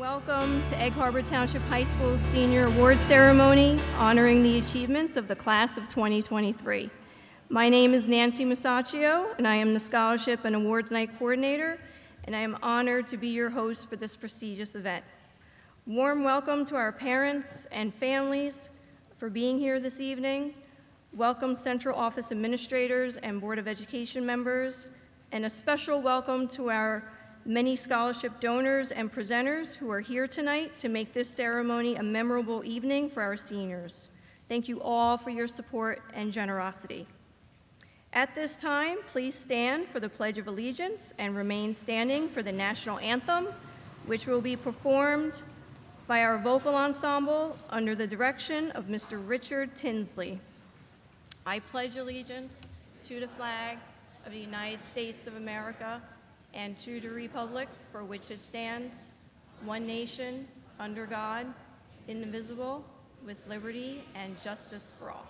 Welcome to Egg Harbor Township High School's Senior Award Ceremony honoring the achievements of the class of 2023. My name is Nancy Masaccio, and I am the Scholarship and Awards Night Coordinator, and I am honored to be your host for this prestigious event. Warm welcome to our parents and families for being here this evening. Welcome Central Office Administrators and Board of Education members, and a special welcome to our many scholarship donors and presenters who are here tonight to make this ceremony a memorable evening for our seniors. Thank you all for your support and generosity. At this time, please stand for the Pledge of Allegiance and remain standing for the National Anthem, which will be performed by our vocal ensemble under the direction of Mr. Richard Tinsley. I pledge allegiance to the flag of the United States of America and to the republic for which it stands, one nation, under God, indivisible, with liberty and justice for all.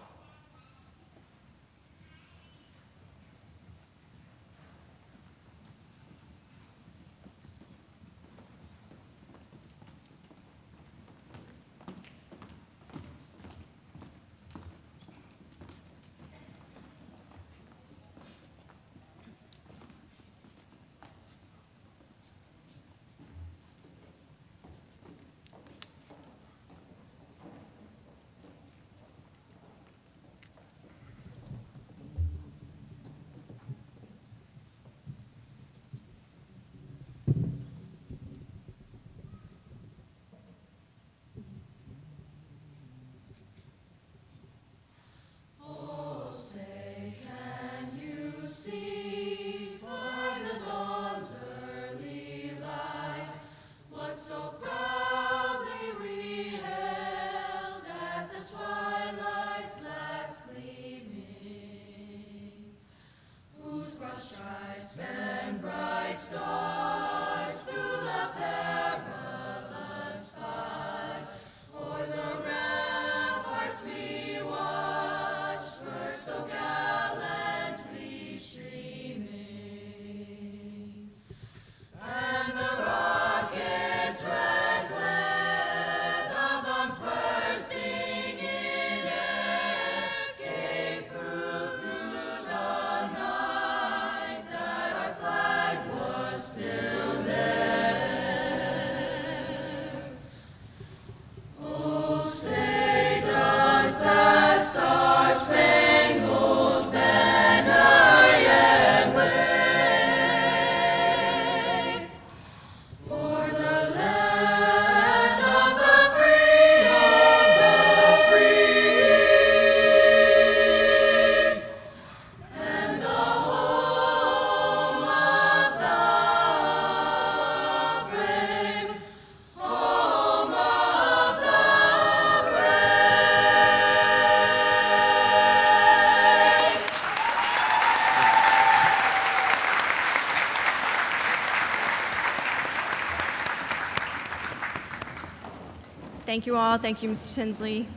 Thank you all. Thank you, Mr. Tinsley.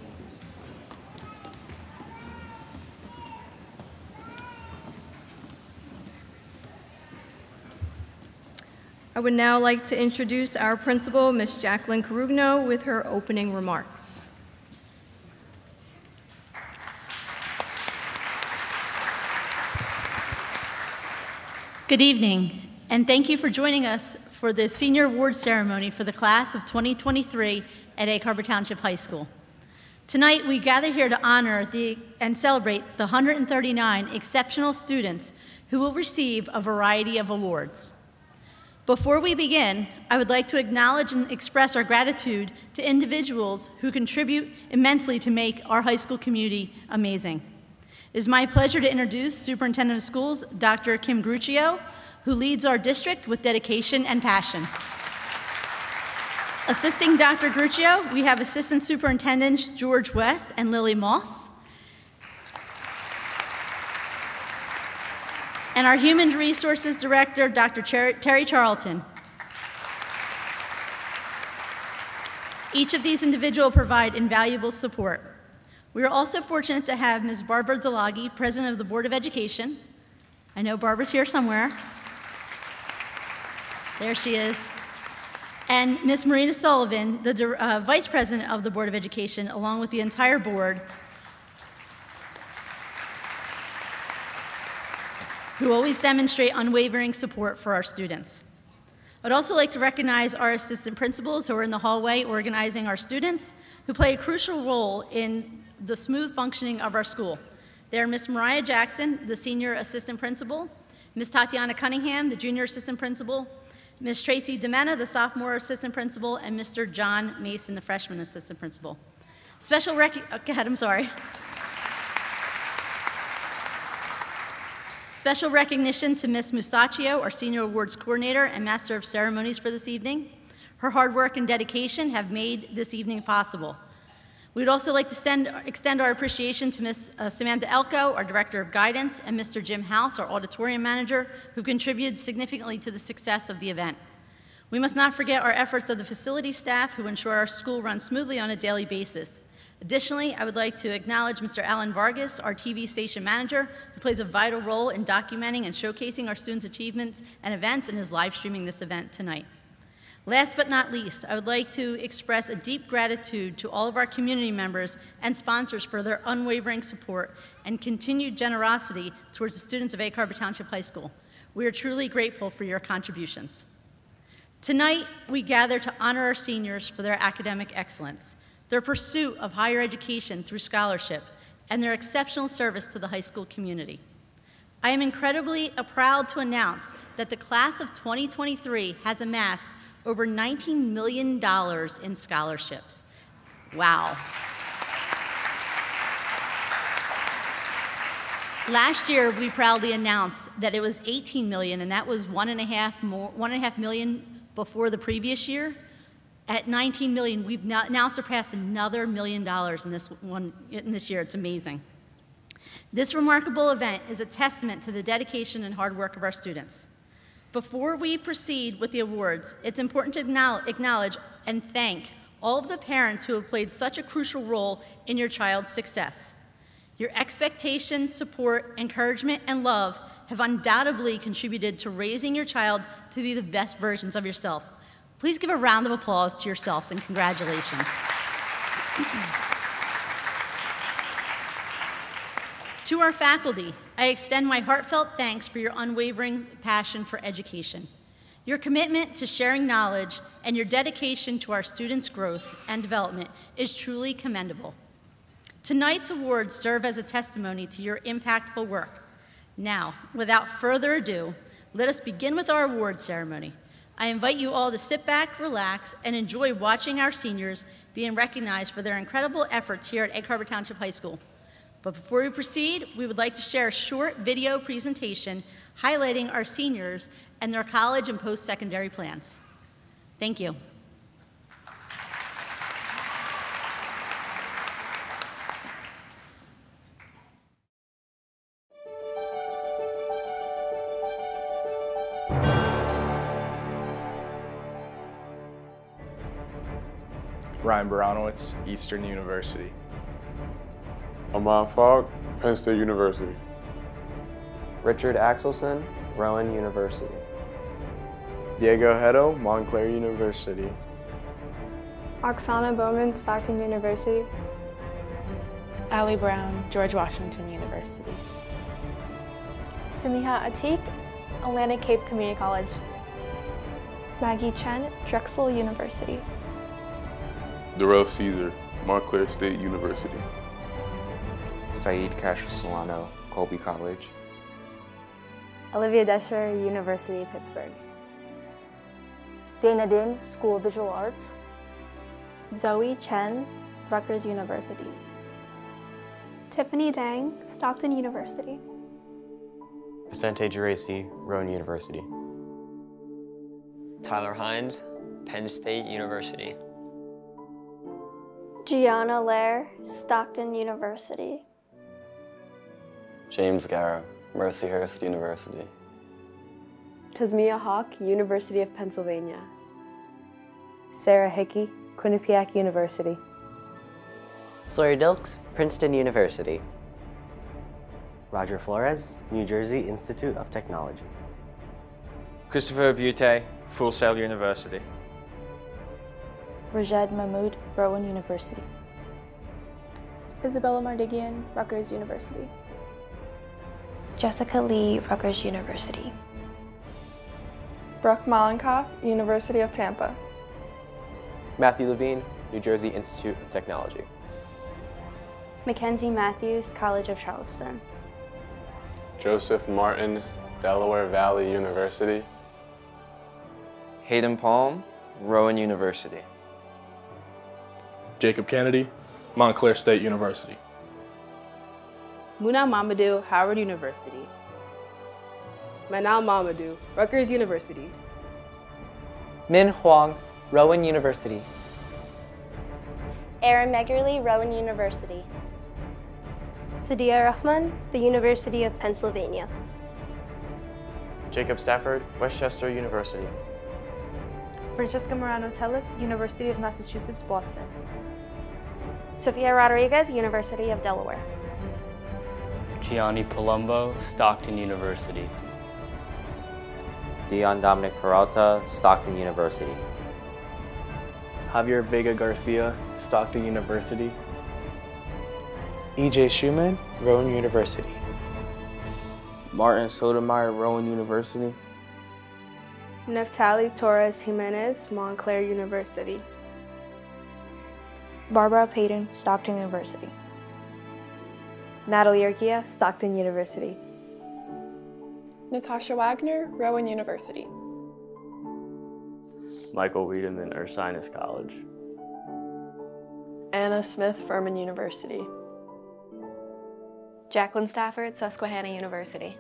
I would now like to introduce our principal, Ms. Jacqueline Carugno, with her opening remarks. Good evening, and thank you for joining us for the Senior Award Ceremony for the class of 2023 at Egg Harbor Township High School. Tonight, we gather here to honor and celebrate the 139 exceptional students who will receive a variety of awards. Before we begin, I would like to acknowledge and express our gratitude to individuals who contribute immensely to make our high school community amazing. It is my pleasure to introduce Superintendent of Schools, Dr. Kim Gruccio, who leads our district with dedication and passion. Assisting Dr. Gruccio, we have Assistant Superintendents George West and Lily Moss. And our Human Resources Director, Dr. Terry Charlton. Each of these individuals provide invaluable support. We are also fortunate to have Ms. Barbara Zalagi, President of the Board of Education. I know Barbara's here somewhere. There she is. And Ms. Marina Sullivan, the Vice President of the Board of Education, along with the entire board, who always demonstrate unwavering support for our students. I'd also like to recognize our assistant principals who are in the hallway organizing our students, who play a crucial role in the smooth functioning of our school. They are Ms. Mariah Jackson, the senior assistant principal, Ms. Tatiana Cunningham, the junior assistant principal, Ms. Tracy DeMena, the sophomore assistant principal, and Mr. John Mason, the freshman assistant principal. Special go ahead, I'm sorry. Special recognition to Ms. Musacchio, our Senior Awards Coordinator and Master of Ceremonies for this evening. Her hard work and dedication have made this evening possible. We'd also like to extend our appreciation to Ms. Samantha Elko, our Director of Guidance, and Mr. Jim House, our Auditorium Manager, who contributed significantly to the success of the event. We must not forget our efforts of the facility staff who ensure our school runs smoothly on a daily basis. Additionally, I would like to acknowledge Mr. Alan Vargas, our TV station manager, who plays a vital role in documenting and showcasing our students' achievements and events and is live streaming this event tonight. Last but not least, I would like to express a deep gratitude to all of our community members and sponsors for their unwavering support and continued generosity towards the students of Egg Harbor Township High School. We are truly grateful for your contributions. Tonight, we gather to honor our seniors for their academic excellence, their pursuit of higher education through scholarship, and their exceptional service to the high school community. I am incredibly proud to announce that the class of 2023 has amassed over $19 million in scholarships. Wow. Last year, we proudly announced that it was $18 million, and that was $1.5 million before the previous year. At $19 million, we've now surpassed another $1 million in this year. It's amazing. This remarkable event is a testament to the dedication and hard work of our students. Before we proceed with the awards, it's important to acknowledge and thank all of the parents who have played such a crucial role in your child's success. Your expectations, support, encouragement, and love have undoubtedly contributed to raising your child to be the best versions of yourself. Please give a round of applause to yourselves and congratulations. To our faculty, I extend my heartfelt thanks for your unwavering passion for education. Your commitment to sharing knowledge and your dedication to our students' growth and development is truly commendable. Tonight's awards serve as a testimony to your impactful work. Now, without further ado, let us begin with our award ceremony. I invite you all to sit back, relax, and enjoy watching our seniors being recognized for their incredible efforts here at Egg Harbor Township High School. But before we proceed, we would like to share a short video presentation highlighting our seniors and their college and post-secondary plans. Thank you. Ryan Baranowitz, Eastern University. Ahmad Fogg, Penn State University. Richard Axelson, Rowan University. Diego Hedo, Montclair University. Oksana Bowman, Stockton University. Allie Brown, George Washington University. Samiha Atik, Atlantic Cape Community College. Maggie Chen, Drexel University. Darrell Caesar, Montclair State University. Saeed Castro Solano, Colby College. Olivia Desher, University of Pittsburgh. Dana Din, School of Visual Arts. Zoe Chen, Rutgers University. Tiffany Dang, Stockton University. Vicente Geraci, Rowan University. Tyler Hines, Penn State University. Gianna Lair, Stockton University. James Garrow, Mercyhurst University. Tasmia Hawk, University of Pennsylvania. Sarah Hickey, Quinnipiac University. Sawyer Dilks, Princeton University. Roger Flores, New Jersey Institute of Technology. Christopher Butte, Full Sail University. Rajed Mahmood, Rowan University. Isabella Mardigian, Rutgers University. Jessica Lee, Rutgers University. Brooke Mollenkoff, University of Tampa. Matthew Levine, New Jersey Institute of Technology. Mackenzie Matthews, College of Charleston. Joseph Martin, Delaware Valley University. Hayden Palm, Rowan University. Jacob Kennedy, Montclair State University. Muna Mamadou, Howard University. Manal Mamadou, Rutgers University. Min Huang, Rowan University. Aaron Meggerly, Rowan University. Sadia Rahman, the University of Pennsylvania. Jacob Stafford, Westchester University. Francesca Morano-Tellis, University of Massachusetts, Boston. Sofia Rodriguez, University of Delaware. Gianni Palumbo, Stockton University. Dion Dominic Peralta, Stockton University. Javier Vega Garcia, Stockton University. EJ Schumann, Rowan University. Martin Sotomayor, Rowan University. Neftali Torres Jimenez, Montclair University. Barbara Payton, Stockton University. Natalie Urquia, Stockton University. Natasha Wagner, Rowan University. Michael Wiedemann, Ursinus College. Anna Smith, Furman University. Jacqueline Stafford, Susquehanna University.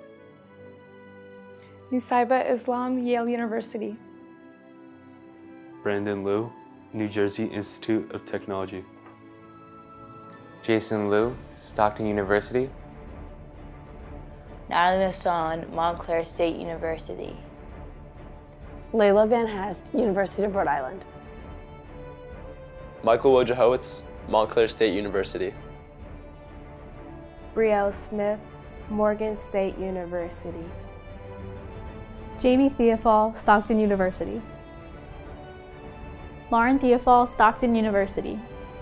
Nusaiba Islam, Yale University. Brandon Liu, New Jersey Institute of Technology. Jason Liu, Stockton University. Natalie Nassan, Montclair State University. Layla Van Hast, University of Rhode Island. Michael Wojciechowicz, Montclair State University. Brielle Smith, Morgan State University. Jamie Theofal, Stockton University. Lauren Theofal, Stockton University.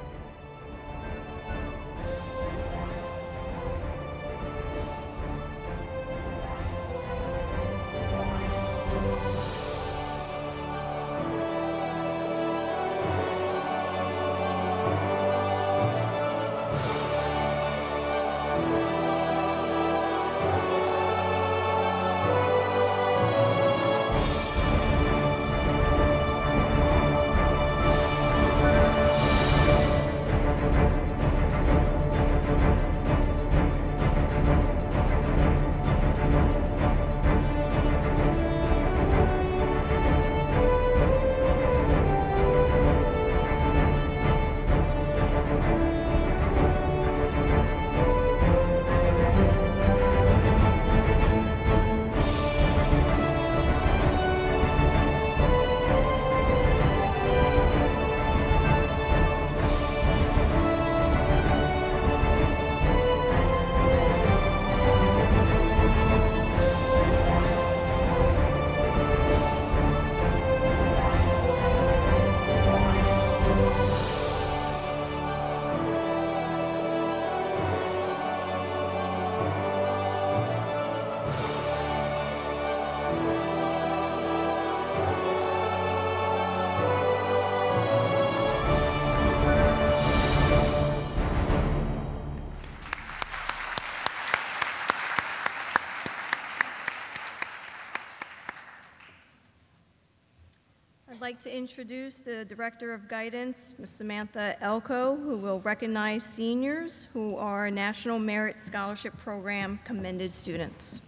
I'd like to introduce the Director of Guidance, Ms. Samantha Elko, who will recognize seniors who are National Merit Scholarship Program commended students.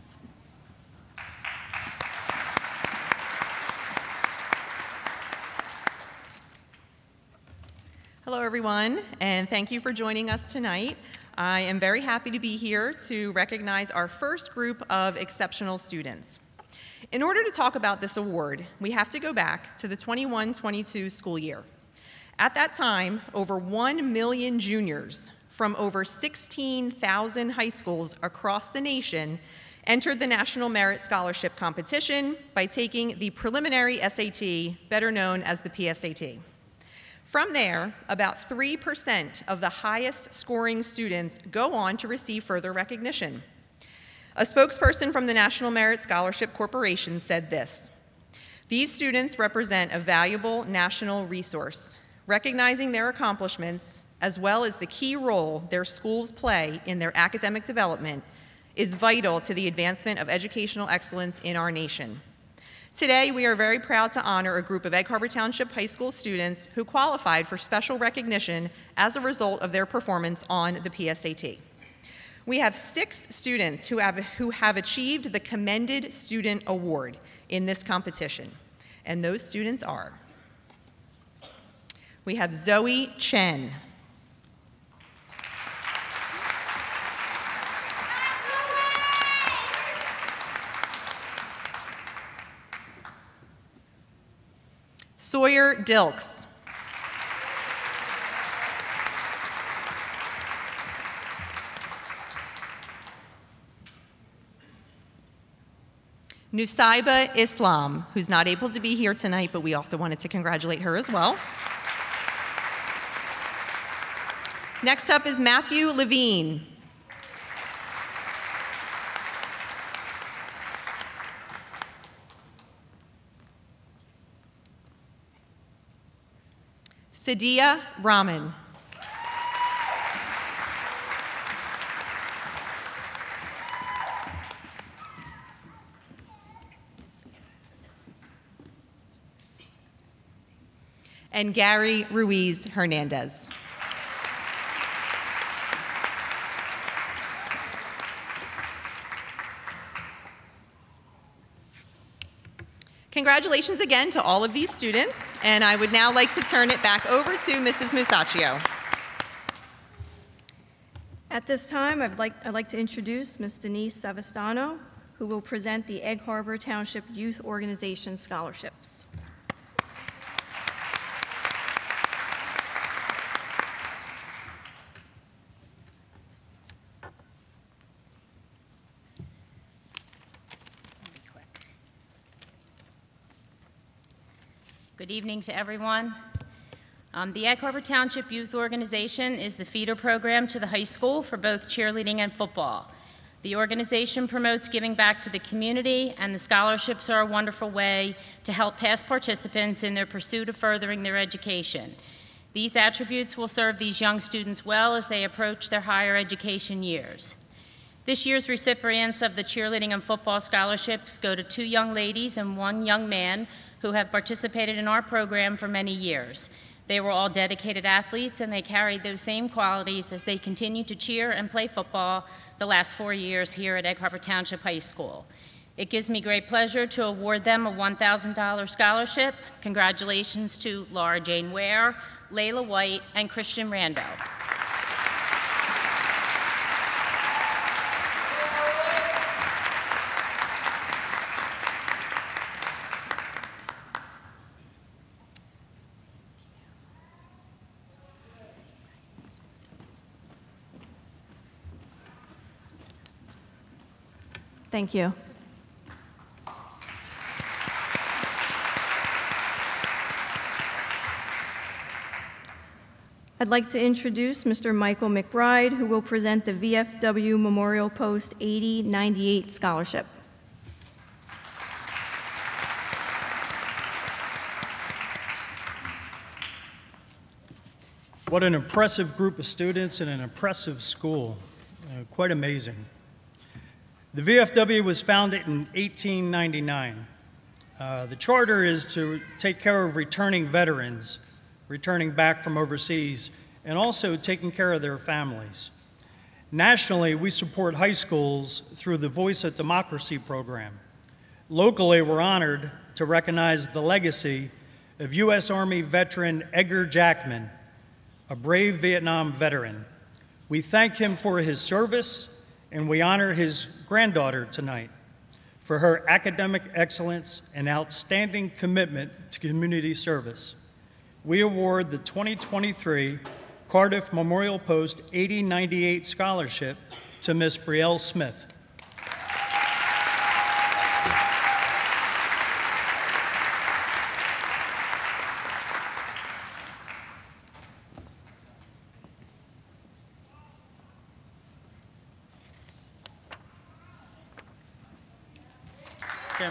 Hello, everyone, and thank you for joining us tonight. I am very happy to be here to recognize our first group of exceptional students. In order to talk about this award, we have to go back to the 21-22 school year. At that time, over 1 million juniors from over 16,000 high schools across the nation entered the National Merit Scholarship Competition by taking the preliminary SAT, better known as the PSAT. From there, about 3% of the highest scoring students go on to receive further recognition. A spokesperson from the National Merit Scholarship Corporation said this: "These students represent a valuable national resource. Recognizing their accomplishments, as well as the key role their schools play in their academic development, is vital to the advancement of educational excellence in our nation." Today, we are very proud to honor a group of Egg Harbor Township High School students who qualified for special recognition as a result of their performance on the PSAT. We have 6 students who have achieved the Commended Student Award in this competition, and those students are: we have Zoe Chen, Sawyer Dilks, Nusaiba Islam, who's not able to be here tonight, but we also wanted to congratulate her as well. Next up is Matthew Levine. Sadia Rahman. And Gary Ruiz Hernandez. Congratulations again to all of these students, and I would now like to turn it back over to Mrs. Musacchio. At this time, I'd like to introduce Ms. Denise Savastano, who will present the Egg Harbor Township Youth Organization Scholarships. Good evening to everyone. The Egg Harbor Township Youth Organization is the feeder program to the high school for both cheerleading and football. The organization promotes giving back to the community, and the scholarships are a wonderful way to help past participants in their pursuit of furthering their education. These attributes will serve these young students well as they approach their higher education years. This year's recipients of the cheerleading and football scholarships go to 2 young ladies and 1 young man who have participated in our program for many years. They were all dedicated athletes, and they carried those same qualities as they continue to cheer and play football the last 4 years here at Egg Harbor Township High School. It gives me great pleasure to award them a $1,000 scholarship. Congratulations to Laura Jane Ware, Layla White, and Christian Rando. Thank you. I'd like to introduce Mr. Michael McBride, who will present the VFW Memorial Post 8098 Scholarship. What an impressive group of students and an impressive school. Quite amazing. The VFW was founded in 1899. The charter is to take care of returning veterans, returning back from overseas, and also taking care of their families. Nationally, we support high schools through the Voice of Democracy program. Locally, we're honored to recognize the legacy of U.S. Army veteran Edgar Jackman, a brave Vietnam veteran. We thank him for his service, and we honor his granddaughter tonight for her academic excellence and outstanding commitment to community service. We award the 2023 Cardiff Memorial Post 8098 Scholarship to Miss Brielle Smith. Kim.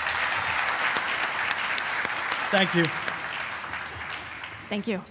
Thank you. Thank you.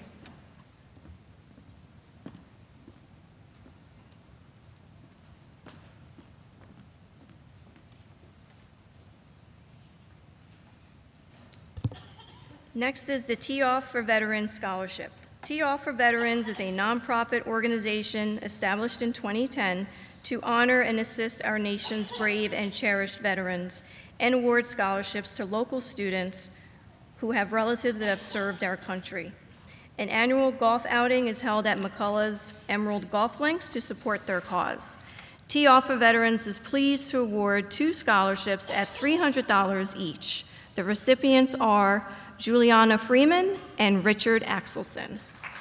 Next is the Tee Off for Veterans Scholarship. Tee Off for Veterans is a nonprofit organization established in 2010 to honor and assist our nation's brave and cherished veterans and award scholarships to local students who have relatives that have served our country. An annual golf outing is held at McCullough's Emerald Golf Links to support their cause. Tee Off for Veterans is pleased to award 2 scholarships at $300 each. The recipients are Juliana Freeman and Richard Axelson.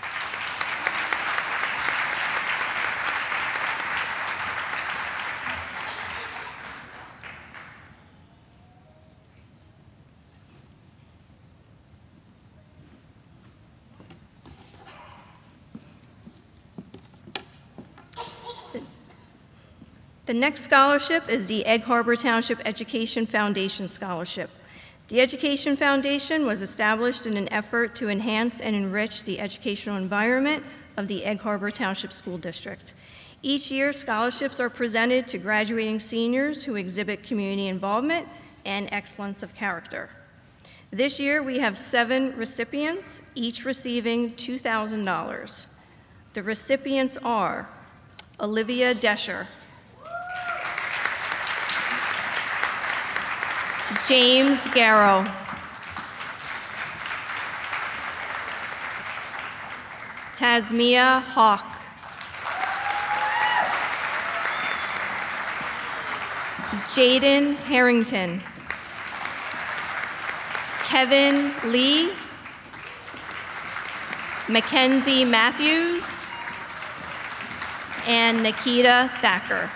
The next scholarship is the Egg Harbor Township Education Foundation Scholarship. The Education Foundation was established in an effort to enhance and enrich the educational environment of the Egg Harbor Township School District. Each year, scholarships are presented to graduating seniors who exhibit community involvement and excellence of character. This year, we have 7 recipients, each receiving $2,000. The recipients are Olivia Desher, James Garrow, Tasmia Hawk, Jaden Harrington, Kevin Lee, Mackenzie Matthews, and Nikita Thacker.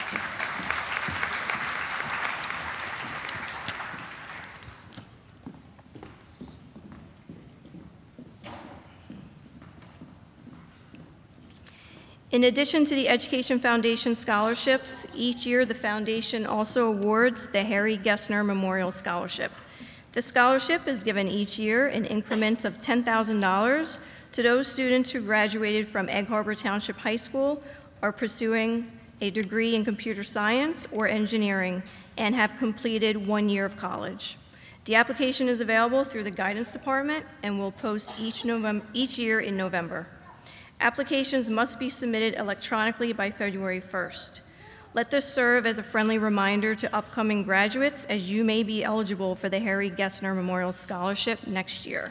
In addition to the Education Foundation scholarships, each year the foundation also awards the Harry Gessner Memorial Scholarship. The scholarship is given each year in increments of $10,000 to those students who graduated from Egg Harbor Township High School, are pursuing a degree in computer science or engineering, and have completed 1 year of college. The application is available through the Guidance Department and will post each year in November. Applications must be submitted electronically by February 1st. Let this serve as a friendly reminder to upcoming graduates, as you may be eligible for the Harry Gessner Memorial Scholarship next year.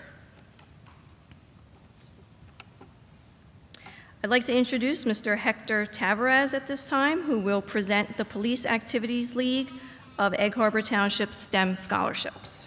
I'd like to introduce Mr. Hector Tavares at this time, who will present the Police Activities League of Egg Harbor Township STEM scholarships.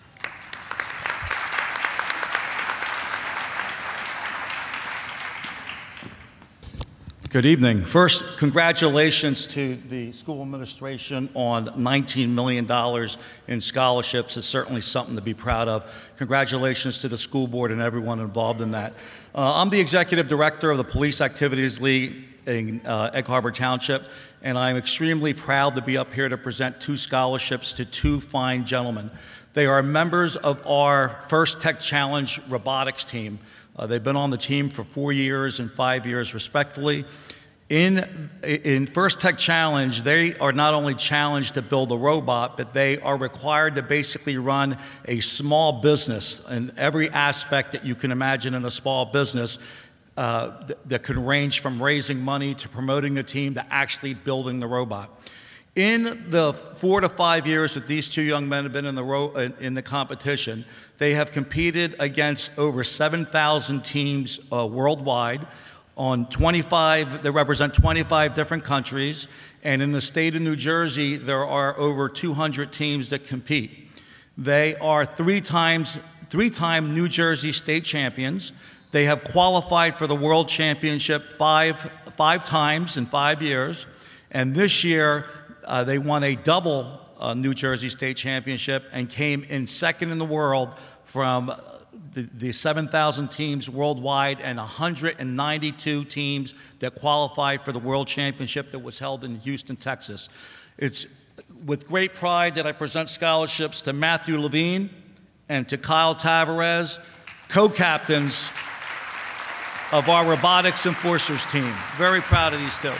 Good evening. First, congratulations to the school administration on $19 million in scholarships. It's certainly something to be proud of. Congratulations to the school board and everyone involved in that. I'm the executive director of the Police Activities League in Egg Harbor Township, and I'm extremely proud to be up here to present 2 scholarships to 2 fine gentlemen. They are members of our First Tech Challenge robotics team. They've been on the team for 4 years and 5 years, respectively. In First Tech Challenge, they are not only challenged to build a robot, but they are required to basically run a small business in every aspect that you can imagine in a small business that can range from raising money to promoting the team to actually building the robot. In the 4 to 5 years that these 2 young men have been in the competition, they have competed against over 7,000 teams worldwide on 25, they represent 25 different countries, and in the state of New Jersey, there are over 200 teams that compete. They are three-time New Jersey state champions. They have qualified for the World Championship five times in 5 years, and this year, they won a double New Jersey State Championship and came in second in the world from the 7,000 teams worldwide and 192 teams that qualified for the World Championship that was held in Houston, Texas. It's with great pride that I present scholarships to Matthew Levine and to Kyle Tavares, co-captains of our Robotics Enforcers team. Very proud of these two.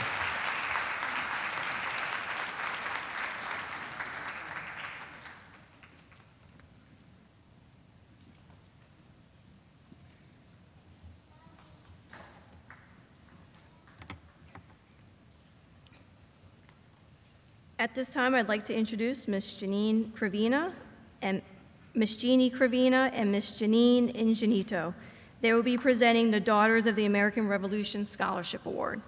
At this time, I'd like to introduce Ms. Jeannie Cravina and Ms. Janine Ingenito. They will be presenting the Daughters of the American Revolution Scholarship Award.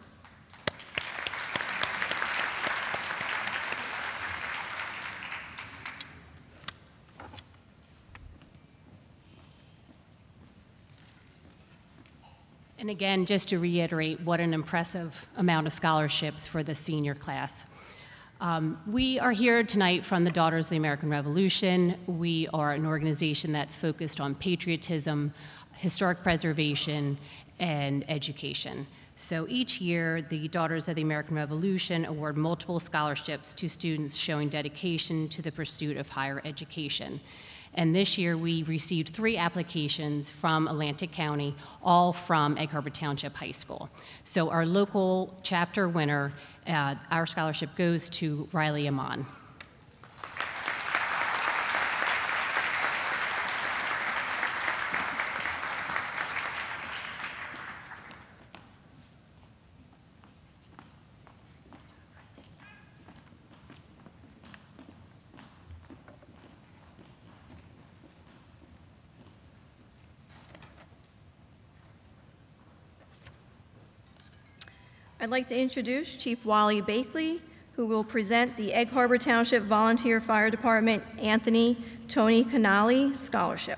And again, just to reiterate, what an impressive amount of scholarships for the senior class. We are here tonight from the Daughters of the American Revolution. We are an organization that's focused on patriotism, historic preservation, and education. So each year, the Daughters of the American Revolution award multiple scholarships to students showing dedication to the pursuit of higher education. And this year, we received 3 applications from Atlantic County, all from Egg Harbor Township High School. So our local chapter winner, our scholarship goes to Riley Amon. I'd like to introduce Chief Wally Bakley, who will present the Egg Harbor Township Volunteer Fire Department Anthony Tony Canali Scholarship.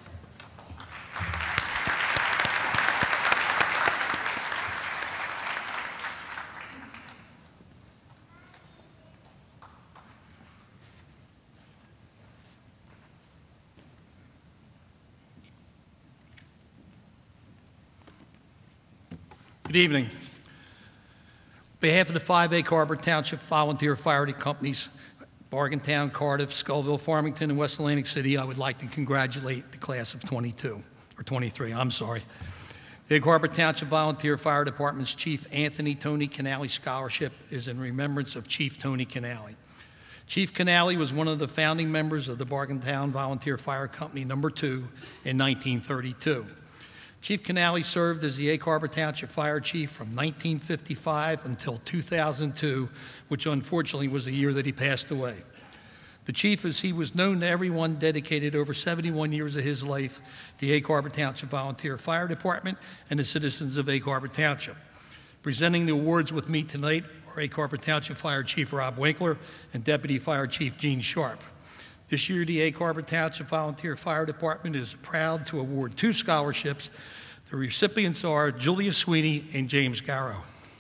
Good evening. On behalf of the 5 Egg Harbor Township Volunteer Fire Companies, Morgantown, Cardiff, Scoville, Farmington, and West Atlantic City, I would like to congratulate the class of 22, or 23, I'm sorry. The Egg Harbor Township Volunteer Fire Department's Chief Anthony Tony Canali Scholarship is in remembrance of Chief Tony Canali. Chief Canali was one of the founding members of the Morgantown Volunteer Fire Company No. 2 in 1932. Chief Canali served as the Egg Harbor Township Fire Chief from 1955 until 2002, which unfortunately was the year that he passed away. The chief, as he was known to everyone, dedicated over 71 years of his life to the Egg Harbor Township Volunteer Fire Department and the citizens of Egg Harbor Township. Presenting the awards with me tonight are Egg Harbor Township Fire Chief Rob Winkler and Deputy Fire Chief Gene Sharp. This year, the Egg Harbor Township Volunteer Fire Department is proud to award 2 scholarships. The recipients are Julia Sweeney and James Garrow.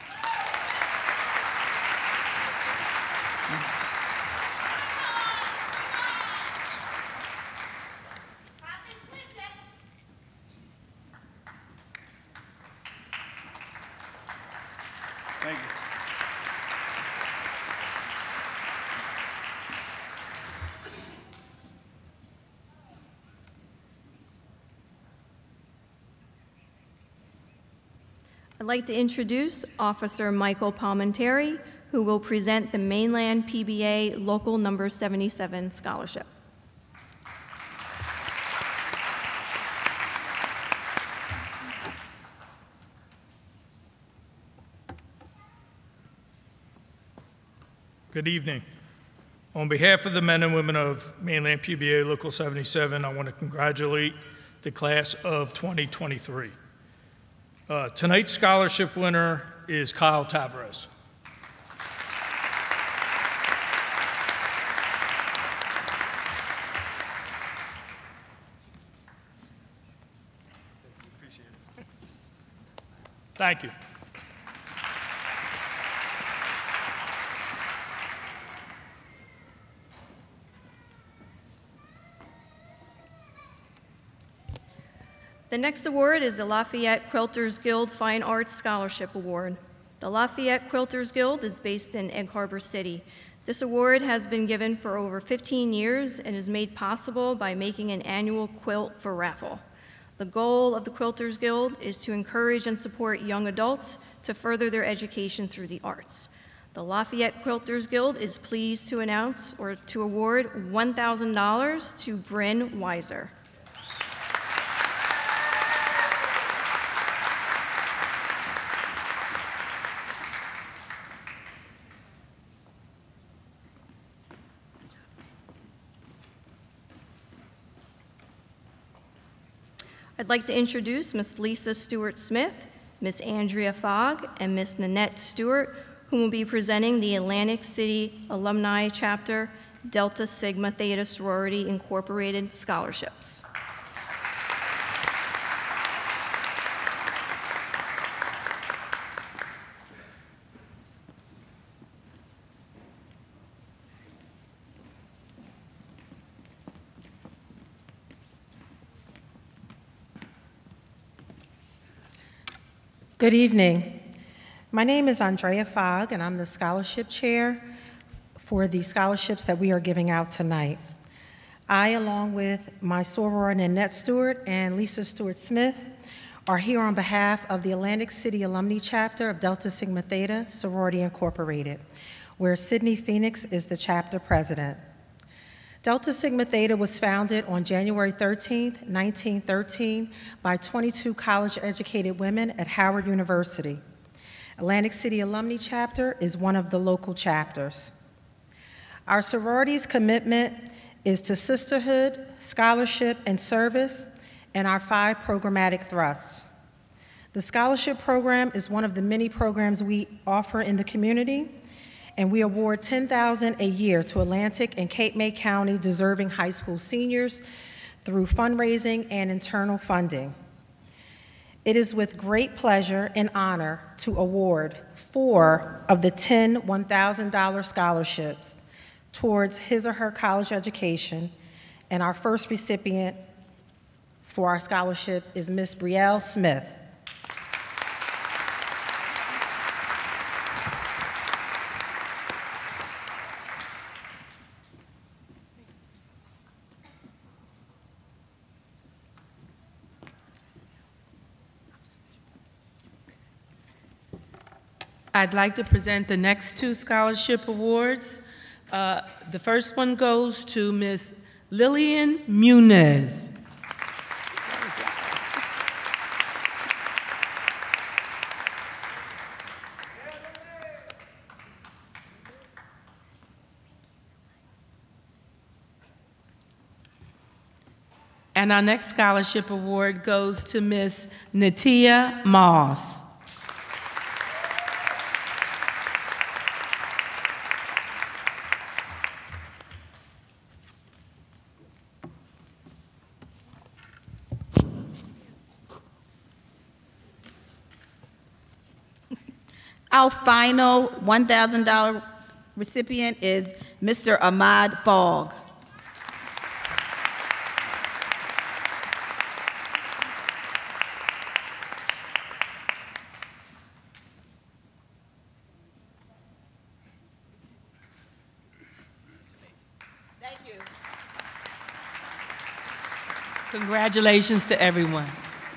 Thank you. I'd like to introduce Officer Michael Palmenteri, who will present the Mainland PBA Local Number 77 Scholarship. Good evening. On behalf of the men and women of Mainland PBA Local 77, I want to congratulate the class of 2023. Tonight's scholarship winner is Kyle Tavares. Thank you. The next award is the Lafayette Quilters Guild Fine Arts Scholarship Award. The Lafayette Quilters Guild is based in Egg Harbor City. This award has been given for over 15 years and is made possible by making an annual quilt for raffle. The goal of the Quilters Guild is to encourage and support young adults to further their education through the arts. The Lafayette Quilters Guild is pleased to announce or to award $1,000 to Bryn Weiser. I'd like to introduce Miss Lisa Stewart-Smith, Miss Andrea Fogg, and Miss Nanette Stewart, who will be presenting the Atlantic City Alumni Chapter Delta Sigma Theta Sorority Incorporated scholarships. Good evening. My name is Andrea Fogg, and I'm the scholarship chair for the scholarships that we are giving out tonight. I, along with my soror Nanette Stewart and Lisa Stewart-Smith, are here on behalf of the Atlantic City Alumni Chapter of Delta Sigma Theta Sorority Incorporated, where Sydney Phoenix is the chapter president. Delta Sigma Theta was founded on January 13, 1913 by 22 college-educated women at Howard University. Atlantic City Alumni Chapter is one of the local chapters. Our sorority's commitment is to sisterhood, scholarship, and service, and our 5 programmatic thrusts. The scholarship program is one of the many programs we offer in the community, and we award $10,000 a year to Atlantic and Cape May County deserving high school seniors through fundraising and internal funding. It is with great pleasure and honor to award 4 of the 10 $1,000 scholarships towards his or her college education, and our first recipient for our scholarship is Miss Brielle Smith. I'd like to present the next 2 scholarship awards. The first one goes to Miss Lillian Munez. And our next scholarship award goes to Miss Natia Moss. Our final $1,000 recipient is Mr. Ahmad Fogg. Thank you. Congratulations to everyone.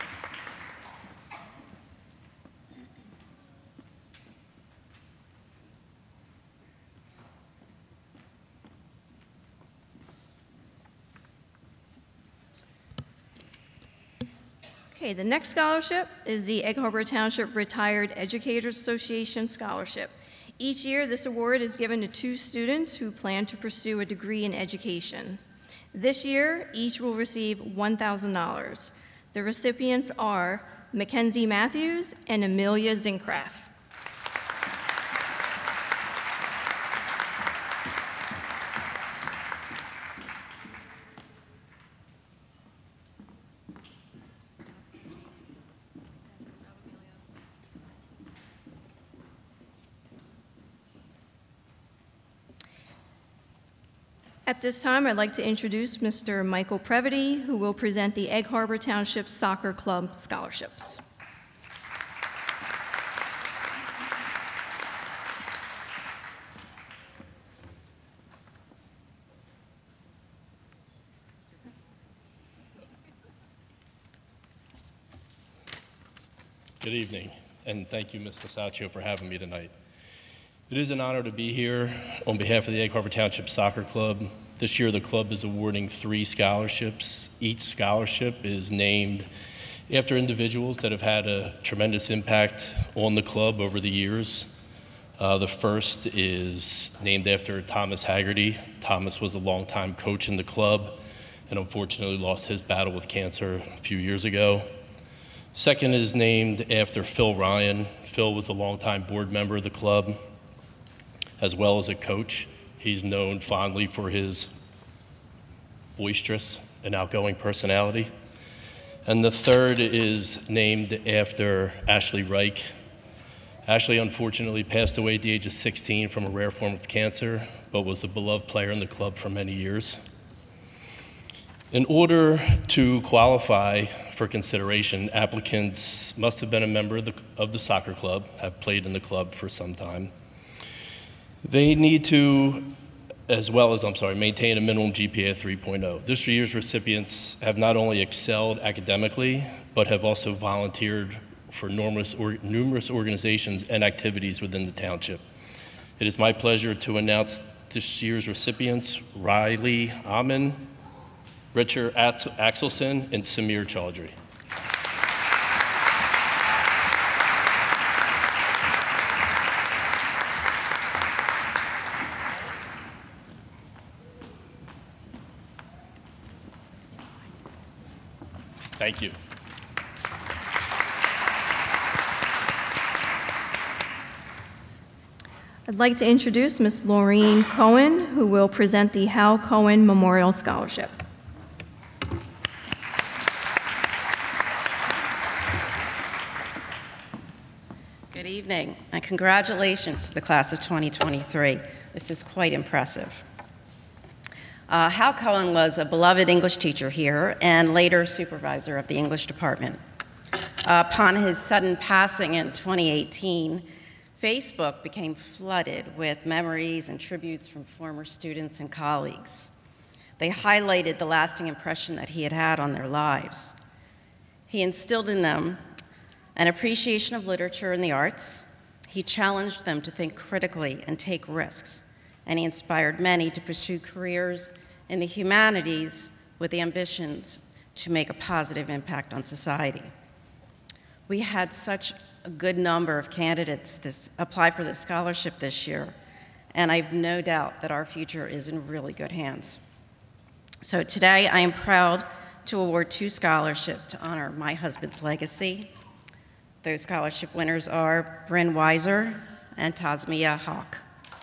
Okay, the next scholarship is the Egg Harbor Township Retired Educators Association Scholarship. Each year, this award is given to 2 students who plan to pursue a degree in education. This year, each will receive $1,000. The recipients are Mackenzie Matthews and Amelia Zinkraft. At this time, I'd like to introduce Mr. Michael Previty, who will present the Egg Harbor Township Soccer Club scholarships. Good evening, and thank you, Ms. Masaccio, for having me tonight. It is an honor to be here on behalf of the Egg Harbor Township Soccer Club. This year, the club is awarding 3 scholarships. Each scholarship is named after individuals that have had a tremendous impact on the club over the years. The first is named after Thomas Haggerty. Thomas was a longtime coach in the club and unfortunately lost his battle with cancer a few years ago. Second is named after Phil Ryan. Phil was a longtime board member of the club, as well as a coach. He's known fondly for his boisterous and outgoing personality. And the third is named after Ashley Reich. Ashley unfortunately passed away at the age of 16 from a rare form of cancer, but was a beloved player in the club for many years. In order to qualify for consideration, applicants must have been a member of the soccer club, have played in the club for some time. They need to, maintain a minimum GPA of 3.0. This year's recipients have not only excelled academically, but have also volunteered for numerous organizations and activities within the township. It is my pleasure to announce this year's recipients: Riley Amin, Richard Axelson, and Samir Chaudhry. Thank you. I'd like to introduce Ms. Laureen Cohen, who will present the Hal Cohen Memorial Scholarship. Good evening, and congratulations to the class of 2023. This is quite impressive. Hal Cohen was a beloved English teacher here and later supervisor of the English department. Upon his sudden passing in 2018, Facebook became flooded with memories and tributes from former students and colleagues. They highlighted the lasting impression that he had had on their lives. He instilled in them an appreciation of literature and the arts. He challenged them to think critically and take risks, and he inspired many to pursue careers in the humanities with the ambitions to make a positive impact on society. We had such a good number of candidates apply for this scholarship this year, and I have no doubt that our future is in really good hands. So today I am proud to award 2 scholarships to honor my husband's legacy. Those scholarship winners are Bryn Weiser and Tasmia Hawk.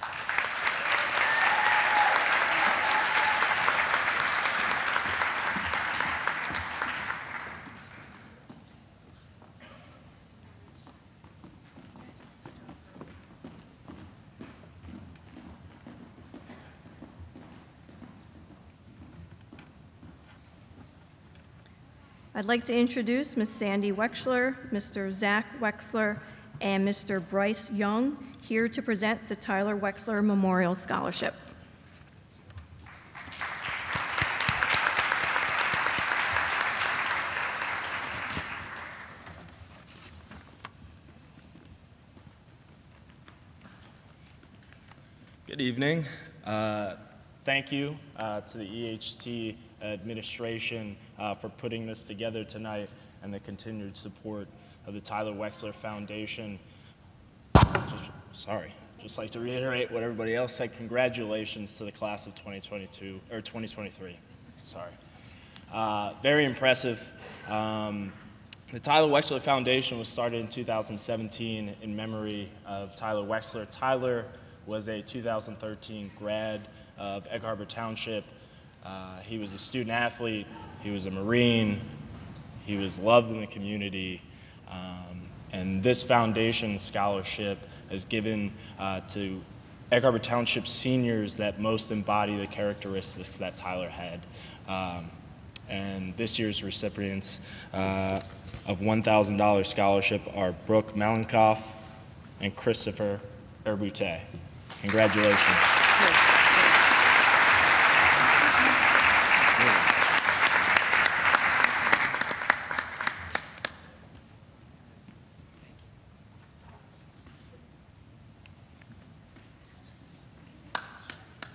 I'd like to introduce Ms. Sandy Wexler, Mr. Zach Wexler, and Mr. Bryce Young here to present the Tyler Wexler Memorial Scholarship. Good evening. Thank you to the EHT administration for putting this together tonight and the continued support of the Tyler Wexler Foundation. Just like to reiterate what everybody else said. Congratulations to the class of 2022 or 2023. Very impressive. The Tyler Wexler Foundation was started in 2017 in memory of Tyler Wexler. Tyler was a 2013 grad of Egg Harbor Township. He was a student athlete, he was a Marine, he was loved in the community, and this foundation scholarship is given to Egg Harbor Township seniors that most embody the characteristics that Tyler had. And this year's recipients of $1,000 scholarship are Brooke Malenkoff and Christopher Herbute. Congratulations.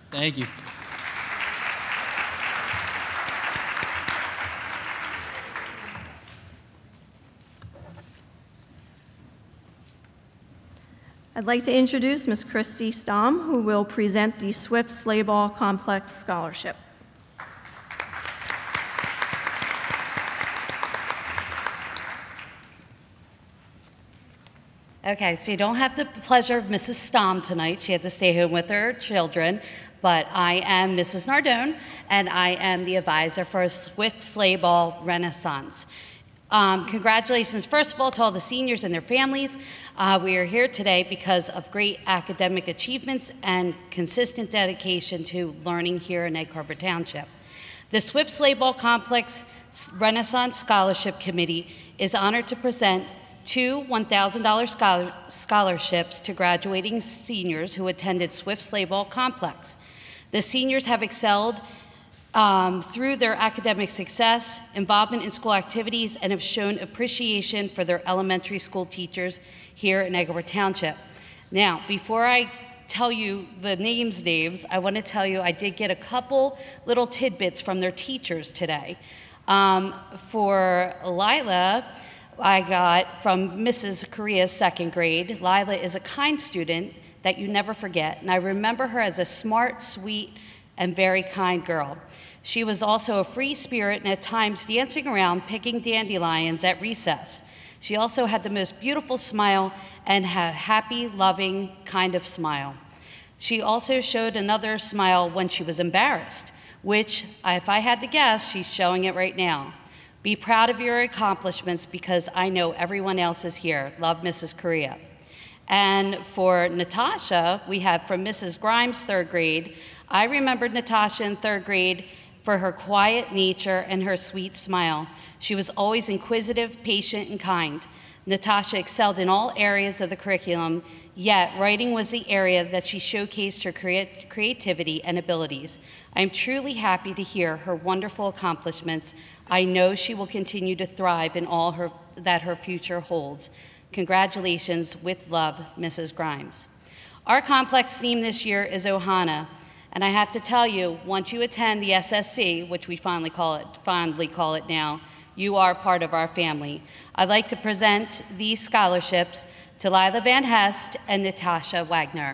Thank you. I'd like to introduce Ms. Christy Stamm, who will present the Swift Sleigh Ball Complex Scholarship. Okay, so you don't have the pleasure of Mrs. Stamm tonight. She had to stay home with her children, but I am Mrs. Nardone, and I am the advisor for Swift Sleigh Ball Renaissance. Congratulations, first of all, to all the seniors and their families. We are here today because of great academic achievements and consistent dedication to learning here in Egg Harbor Township. The Swift Sleigh Ball Complex Renaissance Scholarship Committee is honored to present two $1,000 scholarships to graduating seniors who attended Swift Sleigh Ball Complex. The seniors have excelled through their academic success, involvement in school activities, and have shown appreciation for their elementary school teachers here in Egg Harbor Township. Now, before I tell you the names, I want to tell you I did get a couple little tidbits from their teachers today. For Lila, I got from Mrs. Correa's second grade. Lila is a kind student that you never forget, and I remember her as a smart, sweet, and very kind girl. She was also a free spirit and at times dancing around picking dandelions at recess. She also had the most beautiful smile and a happy, loving kind of smile. She also showed another smile when she was embarrassed, which, if I had to guess, she's showing it right now. Be proud of your accomplishments because I know everyone else is here. Love, Mrs. Correa. And for Natasha, we have from Mrs. Grimes, third grade. I remembered Natasha in third grade for her quiet nature and her sweet smile. She was always inquisitive, patient, and kind. Natasha excelled in all areas of the curriculum, yet writing was the area that she showcased her creativity and abilities. I am truly happy to hear her wonderful accomplishments. I know she will continue to thrive in all that her future holds. Congratulations, with love, Mrs. Grimes. Our complex theme this year is Ohana. And I have to tell you, once you attend the SSC, which we fondly call it now, you are part of our family. I'd like to present these scholarships to Lila Van Hest and Natasha Wagner.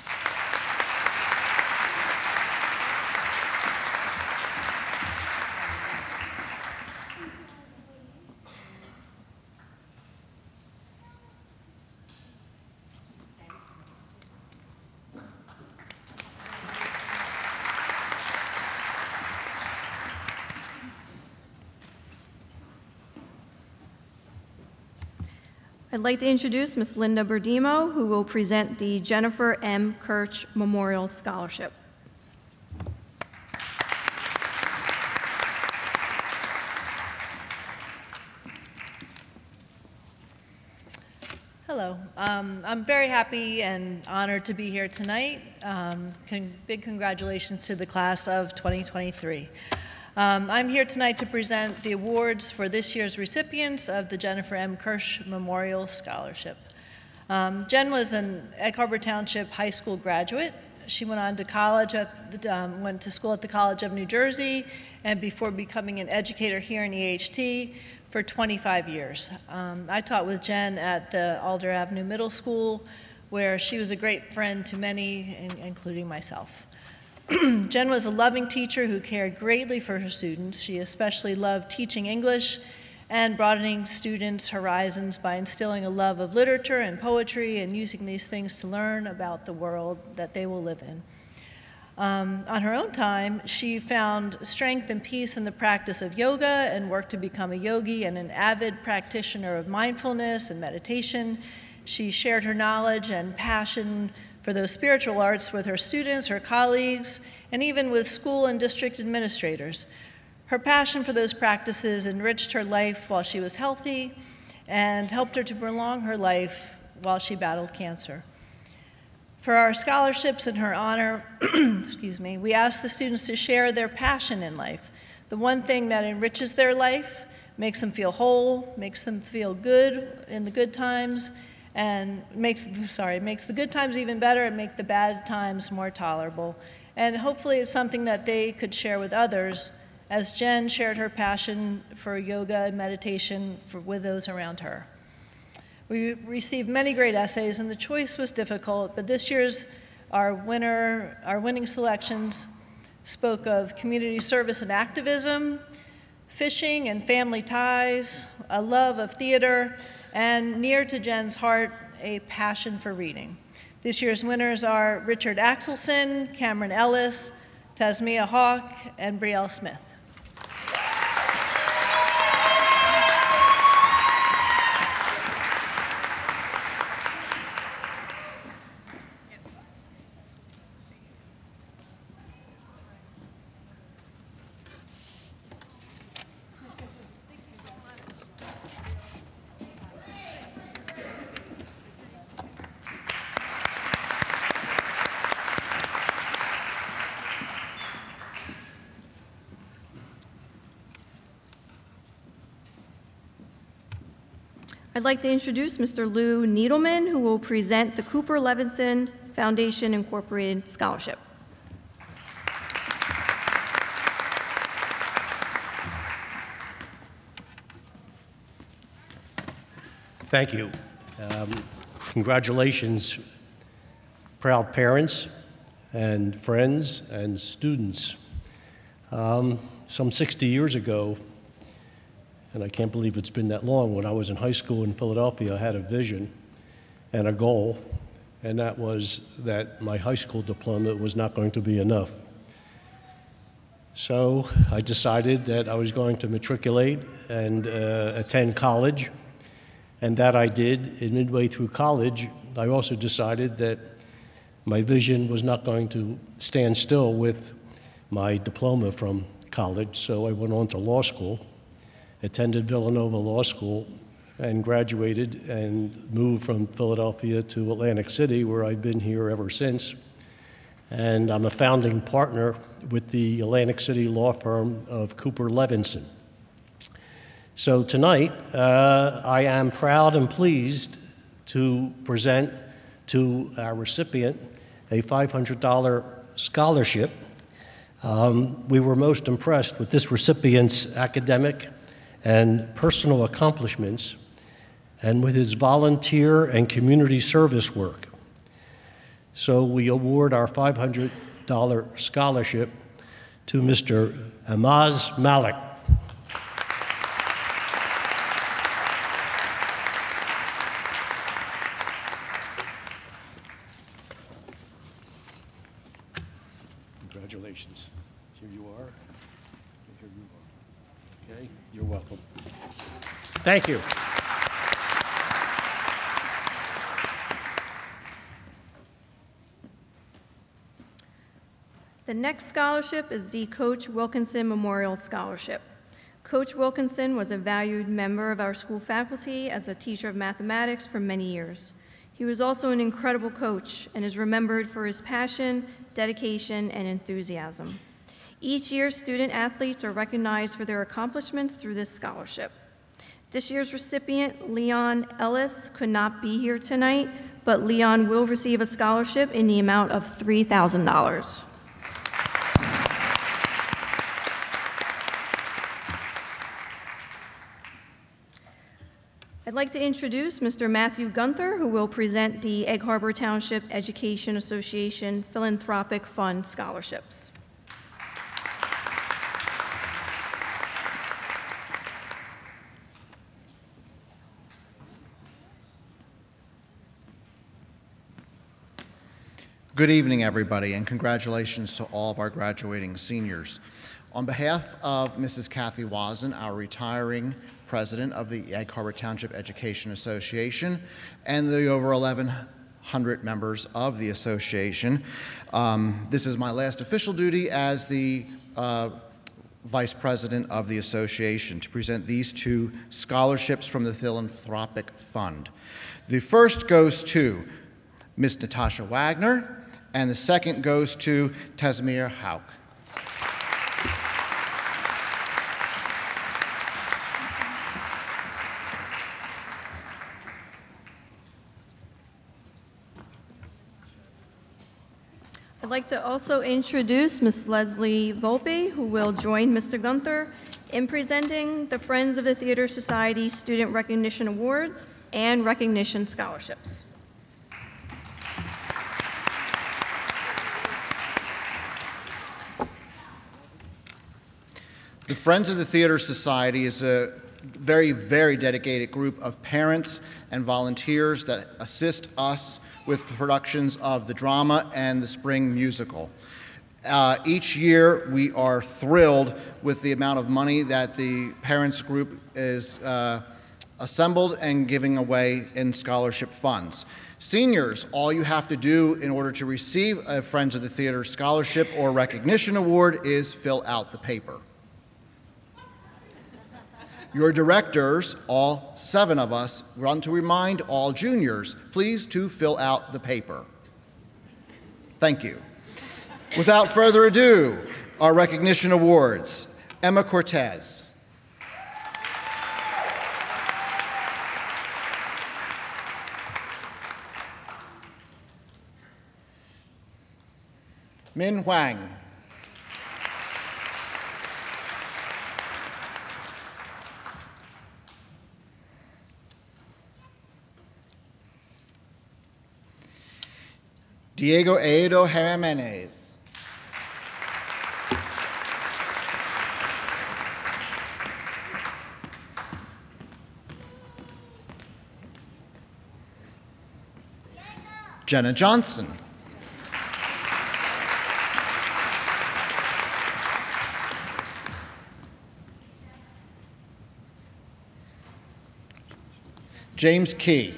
I'd like to introduce Ms. Linda Berdimo, who will present the Jennifer M. Kirch Memorial Scholarship. Hello. I'm very happy and honored to be here tonight. Big congratulations to the class of 2023. I'm here tonight to present the awards for this year's recipients of the Jennifer M. Kirch Memorial Scholarship. Jen was an Egg Harbor Township High School graduate. She went on to college went to school at the College of New Jersey, and before becoming an educator here in EHT for 25 years. I taught with Jen at the Alder Avenue Middle School, where she was a great friend to many, including myself. Jen was a loving teacher who cared greatly for her students. She especially loved teaching English and broadening students' horizons by instilling a love of literature and poetry and using these things to learn about the world that they will live in. On her own time, she found strength and peace in the practice of yoga and worked to become a yogi and an avid practitioner of mindfulness and meditation. She shared her knowledge and passion for those spiritual arts with her students, her colleagues, and even with school and district administrators. Her passion for those practices enriched her life while she was healthy and helped her to prolong her life while she battled cancer. For our scholarships in her honor, we asked the students to share their passion in life, the one thing that enriches their life, makes them feel whole, makes them feel good in the good times, and makes the good times even better and make the bad times more tolerable. And hopefully it's something that they could share with others, as Jen shared her passion for yoga and meditation with those around her. We received many great essays, and the choice was difficult, but this year's our winning selections spoke of community service and activism, fishing and family ties, a love of theater, and near to Jen's heart, a passion for reading. This year's winners are Richard Axelson, Cameron Ellis, Tasmia Hawk, and Brielle Smith. I'd like to introduce Mr. Lou Needleman, who will present the Cooper Levinson Foundation Incorporated Scholarship. Thank you. Congratulations, proud parents and friends and students. Some 60 years ago, and I can't believe it's been that long, when I was in high school in Philadelphia, I had a vision and a goal, and that was that my high school diploma was not going to be enough. So I decided that I was going to matriculate and attend college, and that I did. And midway through college, I also decided that my vision was not going to stand still with my diploma from college, so I went on to law school, attended Villanova Law School, and graduated and moved from Philadelphia to Atlantic City, where I've been here ever since. And I'm a founding partner with the Atlantic City law firm of Cooper Levinson. So tonight, I am proud and pleased to present to our recipient a $500 scholarship. We were most impressed with this recipient's academic and personal accomplishments, and with his volunteer and community service work. So we award our $500 scholarship to Mr. Amaz Malik. Congratulations. Here you are. Here you are. Okay, you're welcome. Thank you. The next scholarship is the Coach Wilkinson Memorial Scholarship. Coach Wilkinson was a valued member of our school faculty as a teacher of mathematics for many years. He was also an incredible coach and is remembered for his passion, dedication, and enthusiasm. Each year, student athletes are recognized for their accomplishments through this scholarship. This year's recipient, Leon Ellis, could not be here tonight, but Leon will receive a scholarship in the amount of $3,000. I'd like to introduce Mr. Matthew Gunther, who will present the Egg Harbor Township Education Association Philanthropic Fund Scholarships. Good evening, everybody, and congratulations to all of our graduating seniors. On behalf of Mrs. Kathy Wazen, our retiring president of the Egg Harbor Township Education Association, and the over 1,100 members of the association, this is my last official duty as the vice president of the association to present these two scholarships from the Philanthropic Fund. The first goes to Ms. Natasha Wagner, and the second goes to Tasmia Hawk. also introduce Ms. Leslie Volpe, who will join Mr. Gunther in presenting the Friends of the Theater Society Student Recognition Awards and Recognition Scholarships. The Friends of the Theater Society is a very, very dedicated group of parents and volunteers that assist us with productions of the drama and the spring musical. Each year, we are thrilled with the amount of money that the parents group is assembled and giving away in scholarship funds. Seniors, all you have to do in order to receive a Friends of the Theater Scholarship or Recognition Award is fill out the paper. Your directors, all 7 of us, want to remind all juniors, please to fill out the paper. Thank you. Without further ado, our recognition awards. Emma Cortez. Min Huang. Diego Edo Jimenez. Jenna Johnson. James Key.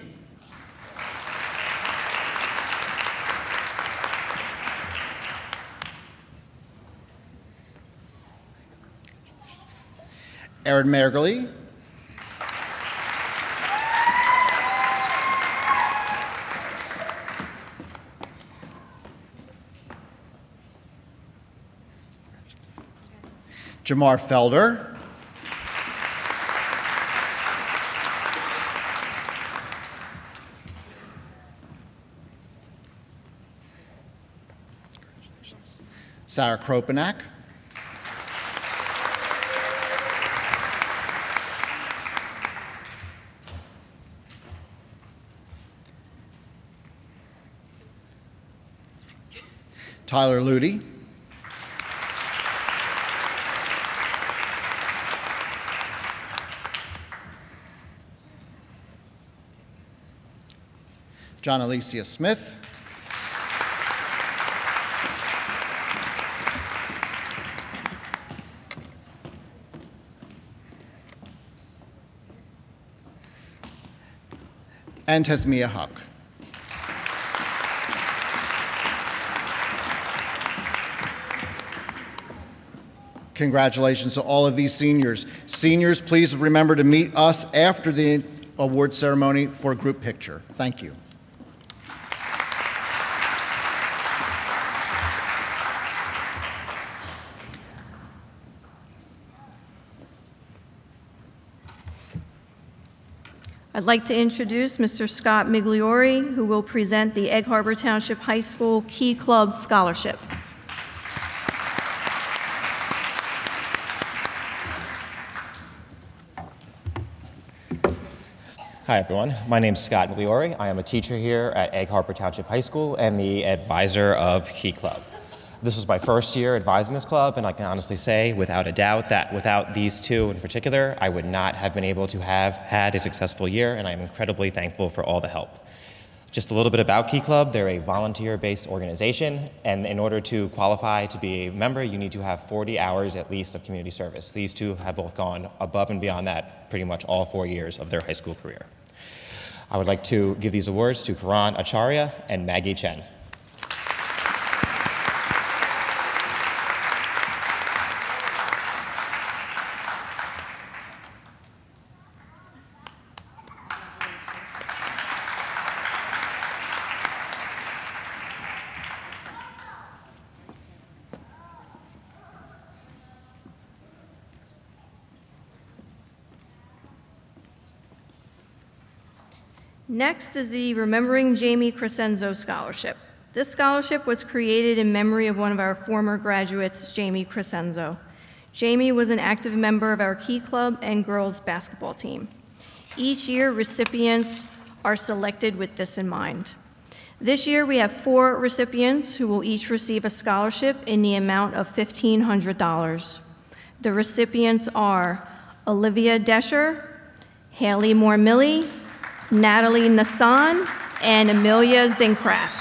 Aaron Mergely. Jamar Felder. Sarah Kropanak. Tyler Ludy. John Alicia Smith. And Tasmia Huck. Congratulations to all of these seniors. Seniors, please remember to meet us after the award ceremony for a group picture. Thank you. I'd like to introduce Mr. Scott Migliori, who will present the Egg Harbor Township High School Key Club Scholarship. Hi, everyone. My name is Scott Migliori. I am a teacher here at Egg Harbor Township High School and the advisor of Key Club. This was my first year advising this club, and I can honestly say, without a doubt, that without these two in particular, I would not have been able to have had a successful year, and I'm incredibly thankful for all the help. Just a little bit about Key Club. They're a volunteer-based organization, and in order to qualify to be a member, you need to have 40 hours at least of community service. These two have both gone above and beyond that pretty much all 4 years of their high school career. I would like to give these awards to Karan Acharya and Maggie Chen. Next is the Remembering Jamie Crescenzo Scholarship. This scholarship was created in memory of one of our former graduates, Jamie Crescenzo. Jamie was an active member of our Key Club and girls basketball team. Each year, recipients are selected with this in mind. This year, we have 4 recipients who will each receive a scholarship in the amount of $1,500. The recipients are Olivia Descher, Haley Moore-Milley, Natalie Nassan, and Amelia Zincraft.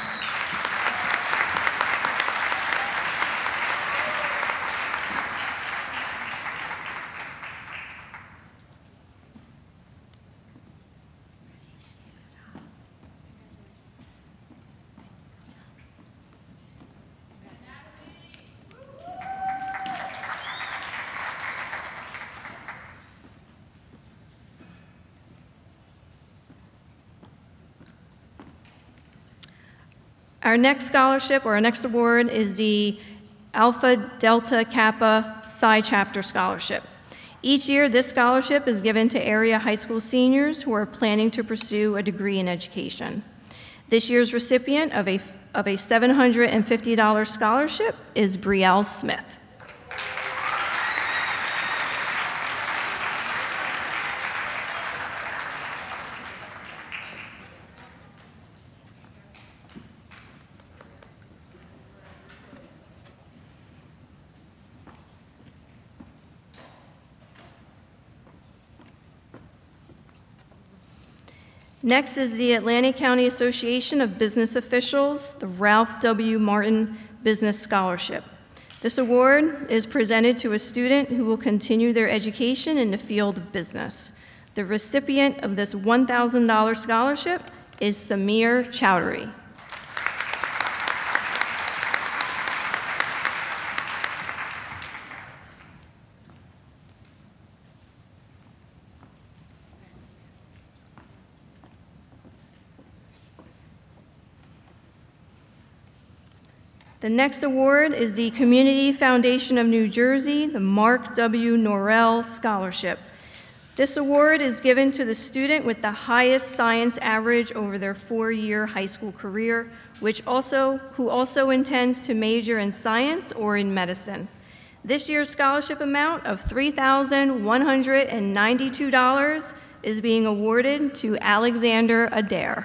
Our next scholarship, or our next award, is the Alpha Delta Kappa Psi Chapter Scholarship. Each year, this scholarship is given to area high school seniors who are planning to pursue a degree in education. This year's recipient of a $750 scholarship is Brielle Smith. Next is the Atlantic County Association of Business Officials, the Ralph W. Martin Business Scholarship. This award is presented to a student who will continue their education in the field of business. The recipient of this $1,000 scholarship is Samir Chowdhury. The next award is the Community Foundation of New Jersey, the Mark W. Norrell Scholarship. This award is given to the student with the highest science average over their 4-year high school career, who also intends to major in science or in medicine. This year's scholarship amount of $3,192 is being awarded to Alexander Adair.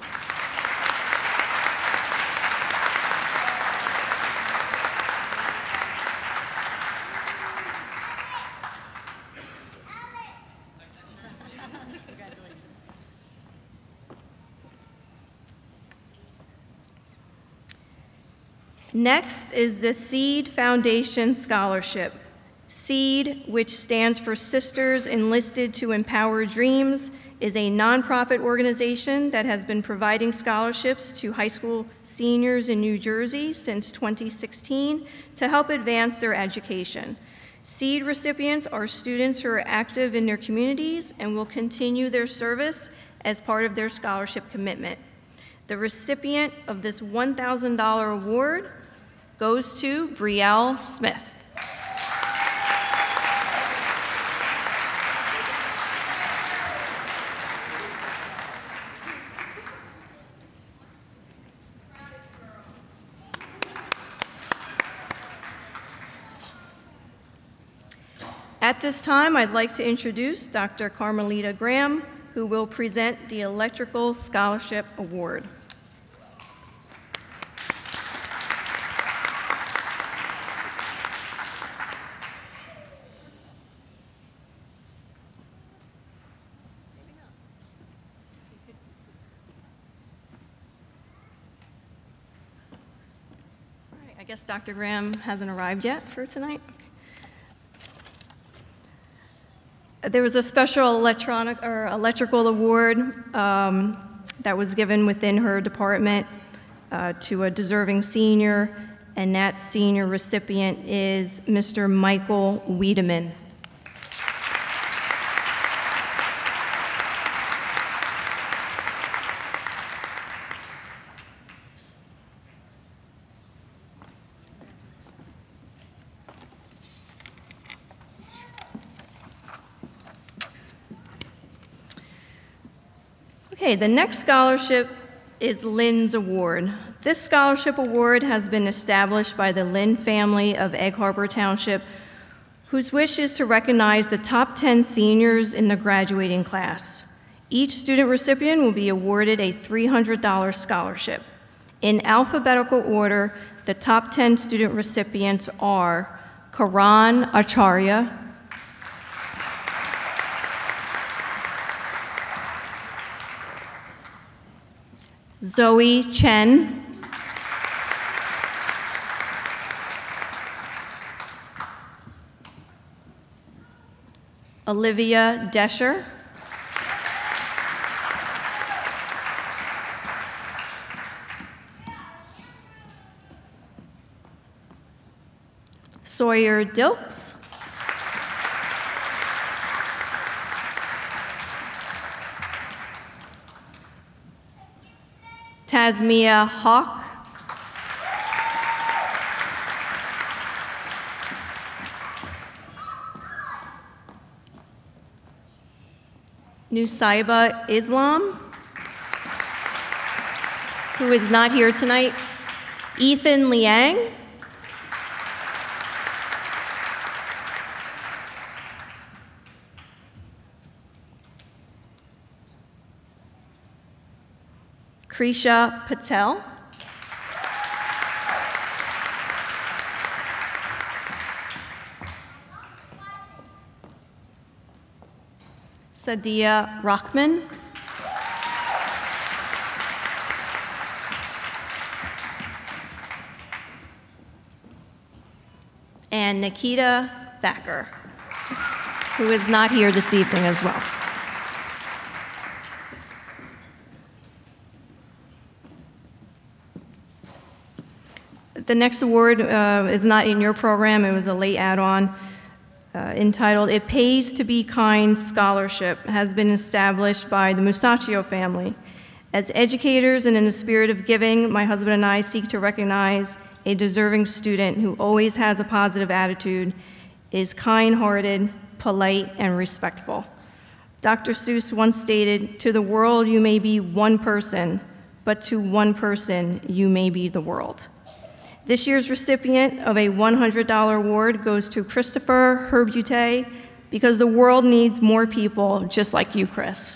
Next is the SEED Foundation Scholarship. SEED, which stands for Sisters Enlisted to Empower Dreams, is a nonprofit organization that has been providing scholarships to high school seniors in New Jersey since 2016 to help advance their education. SEED recipients are students who are active in their communities and will continue their service as part of their scholarship commitment. The recipient of this $1,000 award goes to Brielle Smith. At this time, I'd like to introduce Dr. Carmelita Graham, who will present the Electrical Scholarship Award. I guess Dr. Graham hasn't arrived yet for tonight. Okay. There was a special electrical award that was given within her department to a deserving senior, and that senior recipient is Mr. Michael Wiedemann. Okay, the next scholarship is Lynn's Award. This scholarship award has been established by the Lynn family of Egg Harbor Township, whose wish is to recognize the top 10 seniors in the graduating class. Each student recipient will be awarded a $300 scholarship. In alphabetical order, the top 10 student recipients are Karan Acharya, Zoe Chen, Olivia Desher, Sawyer Dilks, Tasmia Hawk, Nusaiba Islam, who is not here tonight, Ethan Liang, Krisha Patel, Sadia Rahman, and Nikita Thacker, who is not here this evening as well. The next award is not in your program. It was a late add-on entitled It Pays to Be Kind Scholarship, has been established by the Musacchio family. As educators and in the spirit of giving, my husband and I seek to recognize a deserving student who always has a positive attitude, is kind-hearted, polite, and respectful. Dr. Seuss once stated, "To the world you may be one person, but to one person you may be the world." This year's recipient of a $100 award goes to Christopher Herbute, because the world needs more people just like you, Chris.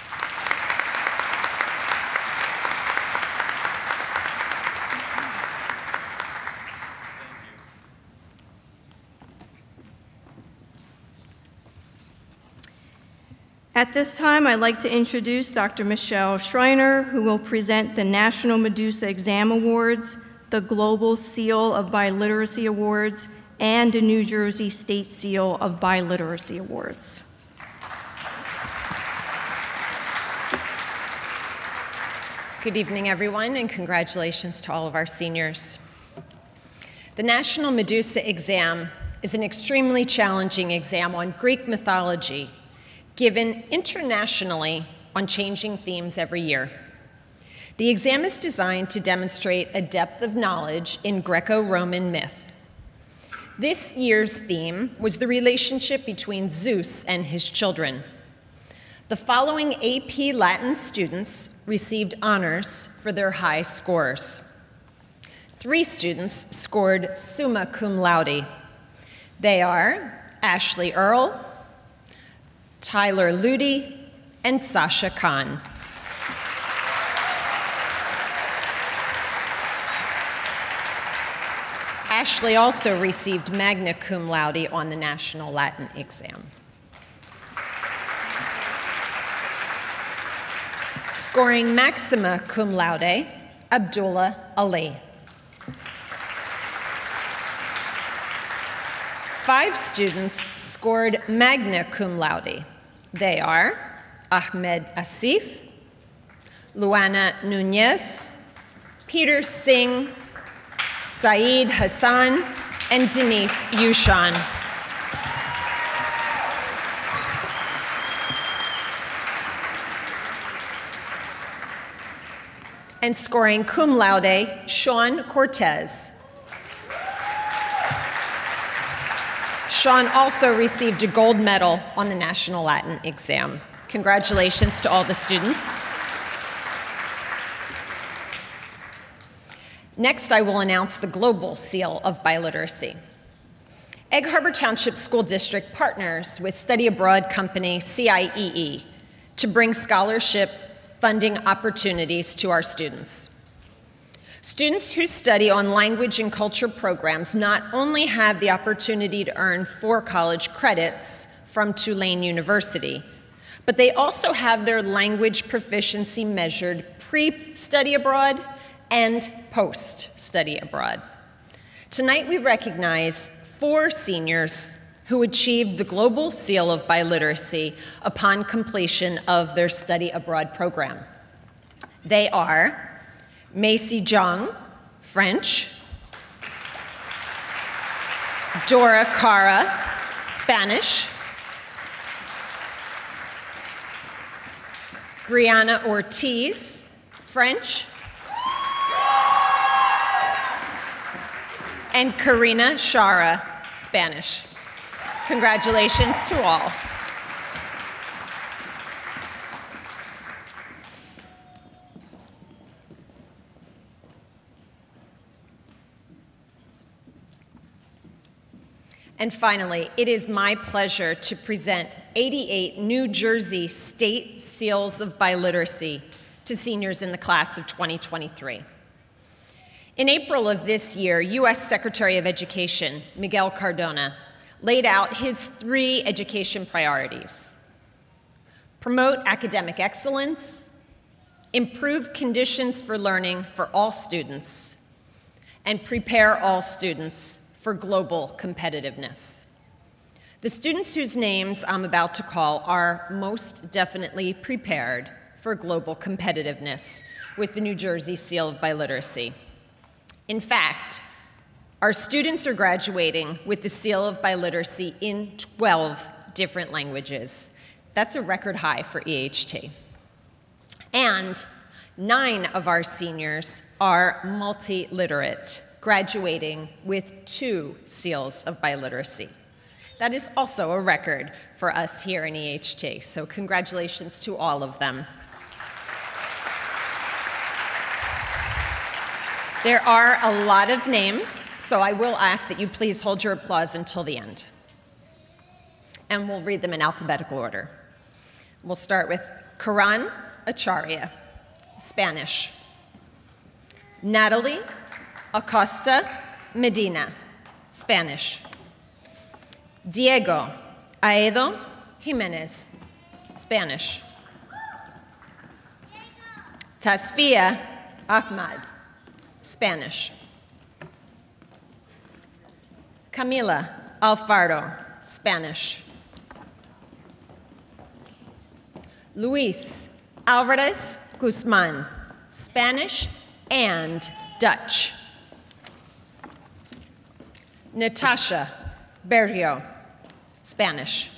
At this time, I'd like to introduce Dr. Michelle Schreiner, who will present the National Medusa Exam Awards, the Global Seal of Biliteracy Awards, and the New Jersey State Seal of Biliteracy Awards. Good evening, everyone, and congratulations to all of our seniors. The National Medusa Exam is an extremely challenging exam on Greek mythology, given internationally on changing themes every year. The exam is designed to demonstrate a depth of knowledge in Greco-Roman myth. This year's theme was the relationship between Zeus and his children. The following AP Latin students received honors for their high scores. 3 students scored summa cum laude. They are Ashley Earle, Tyler Ludi, and Sasha Khan. Ashley also received magna cum laude on the National Latin exam. Scoring maxima cum laude, Abdullah Ali. 5 students scored magna cum laude. They are Ahmed Asif, Luana Nunez, Peter Singh, Saeed Hassan, and Denise Yushan. And scoring cum laude, Sean Cortez. Sean also received a gold medal on the National Latin exam. Congratulations to all the students. Next, I will announce the Global Seal of Biliteracy. Egg Harbor Township School District partners with study abroad company CIEE to bring scholarship funding opportunities to our students. Students who study on language and culture programs not only have the opportunity to earn 4 college credits from Tulane University, but they also have their language proficiency measured pre-study abroad and post-study abroad. Tonight we recognize 4 seniors who achieved the Global Seal of Biliteracy upon completion of their study abroad program. They are Macy Zhang, French; Dora Cara, Spanish; Brianna Ortiz, French; and Karina Shara, Spanish. Congratulations to all. And finally, it is my pleasure to present 88 New Jersey State Seals of Biliteracy to seniors in the class of 2023. In April of this year, U.S. Secretary of Education Miguel Cardona laid out his 3 education priorities: promote academic excellence, improve conditions for learning for all students, and prepare all students for global competitiveness. The students whose names I'm about to call are most definitely prepared for global competitiveness with the New Jersey Seal of Biliteracy. In fact, our students are graduating with the Seal of Biliteracy in 12 different languages. That's a record high for EHT. And 9 of our seniors are multiliterate, graduating with 2 Seals of Biliteracy. That is also a record for us here in EHT, so congratulations to all of them. There are a lot of names, so I will ask that you please hold your applause until the end. And we'll read them in alphabetical order. We'll start with Karan Acharya, Spanish; Natalie Acosta Medina, Spanish; Diego Aedo Jimenez, Spanish; Tasfia Ahmad, Spanish; Camila Alfaro, Spanish; Luis Alvarez Guzman, Spanish and Dutch; Natasha Berrio, Spanish;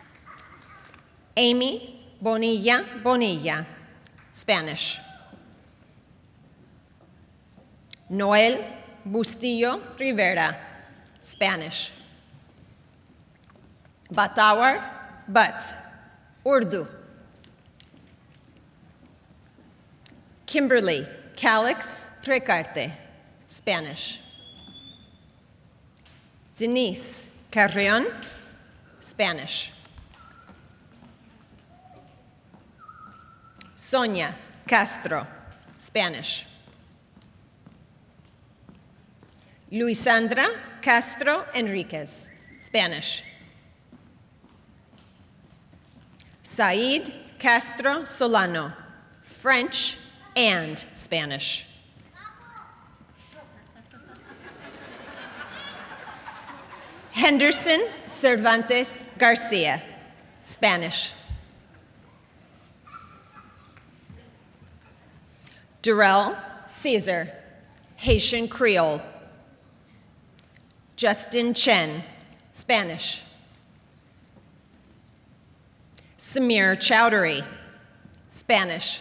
Amy Bonilla, Spanish; Noel Bustillo Rivera, Spanish; Batawar Butt, Urdu; Kimberly Calix Recarte, Spanish; Denise Carrion, Spanish; Sonia Castro, Spanish; Luisandra Castro Enriquez, Spanish; Said Castro Solano, French and Spanish; Henderson Cervantes Garcia, Spanish; Durrell Caesar, Haitian Creole; Justin Chen, Spanish; Samir Chowdhury, Spanish;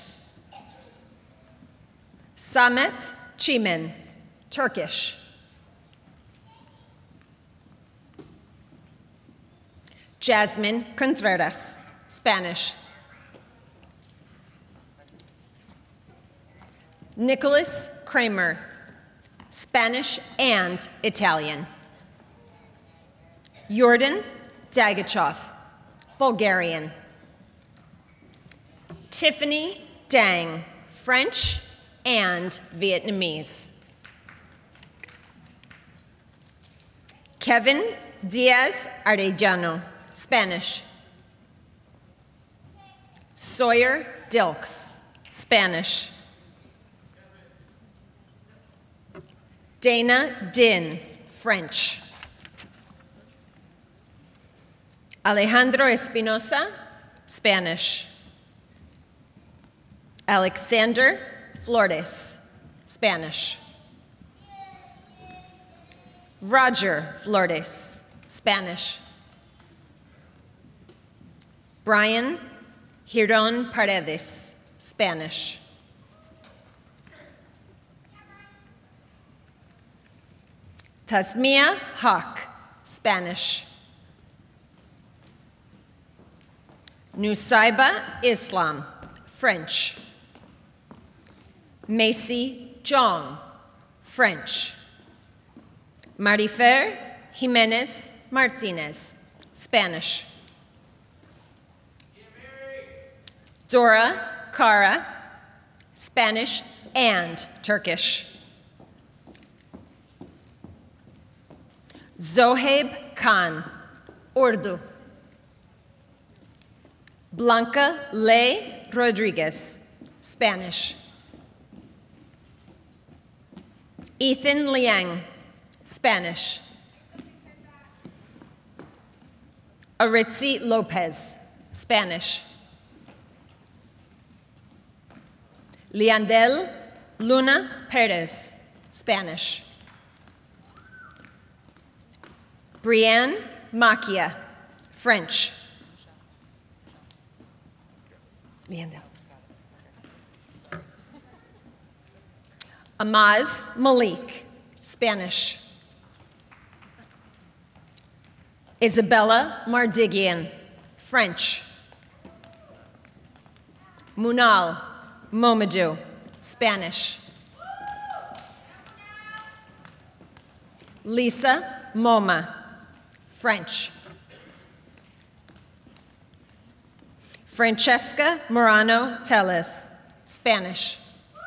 Samet Chimen, Turkish; Jasmine Contreras, Spanish; Nicholas Kramer, Spanish and Italian. Yordan Dagachov, Bulgarian. Tiffany Dang, French and Vietnamese. Kevin Diaz Arellano, Spanish. Sawyer Dilks, Spanish. Dana Din, French. Alejandro Espinosa, Spanish. Alexander Flores, Spanish. Roger Flores, Spanish. Brian Giron Paredes, Spanish. Tasmia Hawk, Spanish. Nusaiba Islam, French. Macy Jong, French. Marifer Jimenez Martinez, Spanish. Dora Kara, Spanish and Turkish. Zohaib Khan, Urdu. Blanca Ley Rodriguez, Spanish. Ethan Liang, Spanish. Aritzi Lopez, Spanish. Leandel Luna Perez, Spanish. Brianne Macchia, French. Leandel. Amaz Malik, Spanish. Isabella Mardigian, French. Munal Momadou, Spanish. Lisa Moma, French. Francesca Morano Telles, Spanish.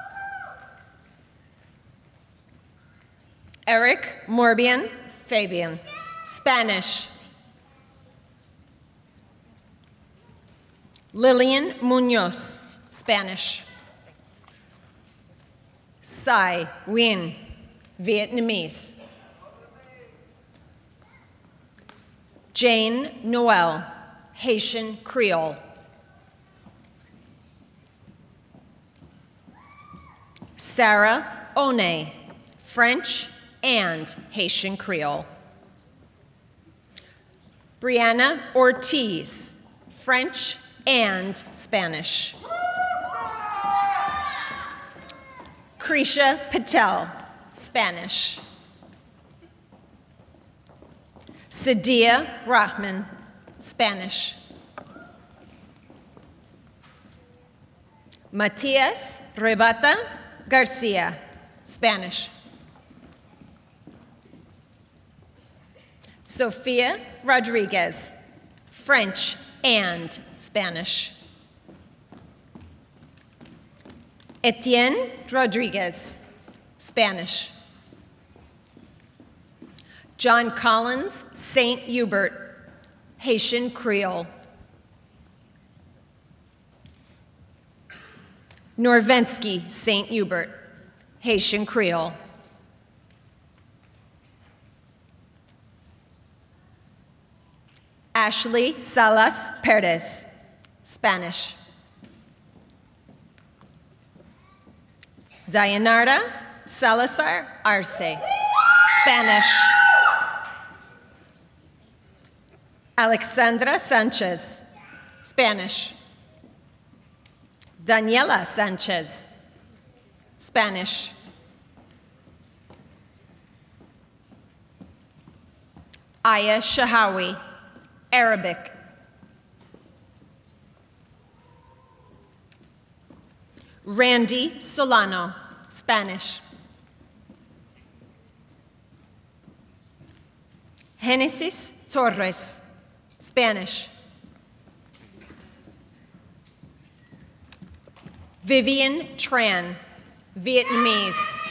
Eric Morbian Fabian, Spanish. Lillian Munoz, Spanish. Sai Nguyen, Vietnamese. Jane Noel, Haitian Creole. Sarah One, French and Haitian Creole. Brianna Ortiz, French and Spanish. Krisha Patel, Spanish. Sadia Rahman, Spanish. Matias Rebata Garcia, Spanish. Sofia Rodriguez, French and Spanish. Etienne Rodriguez, Spanish. John Collins St. Hubert, Haitian Creole. Norvensky St. Hubert, Haitian Creole. Ashley Salas Perez, Spanish. Dayanarda Salazar Arce, Spanish. Alexandra Sanchez, Spanish. Daniela Sanchez, Spanish. Aya Shahawi, Arabic. Randy Solano, Spanish. Genesis Torres, Spanish. Vivian Tran, Vietnamese.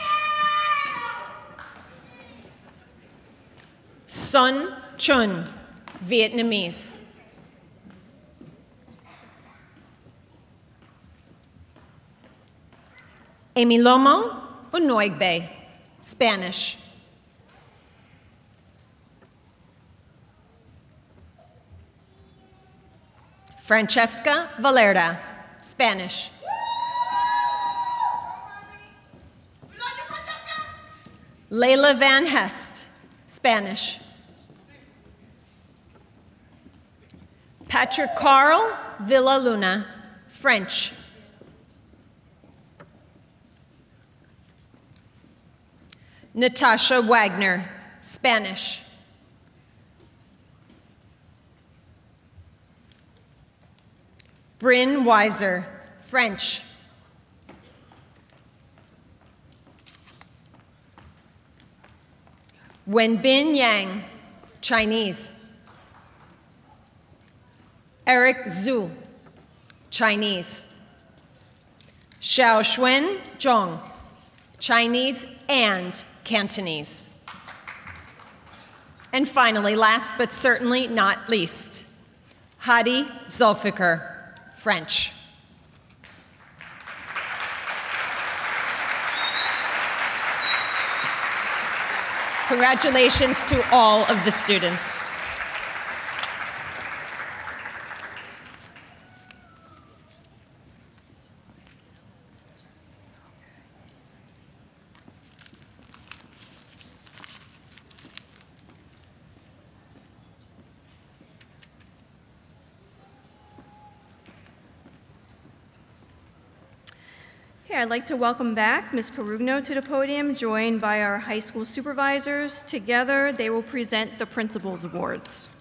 Sun Chun, Vietnamese. Emilomo Unoigbe, Spanish. Francesca Valerda, Spanish. Layla Van Hest, Spanish. Patrick Carl Villaluna, French. Natasha Wagner, Spanish. Bryn Weiser, French. Wenbin Yang, Chinese. Eric Zhu, Chinese. Xiao Xuen Zhong, Chinese and Cantonese. And finally, last but certainly not least, Hadi Zulfikar, French. Congratulations to all of the students. Okay, I'd like to welcome back Ms. Carugno to the podium, joined by our high school supervisors. Together, they will present the Principals Awards.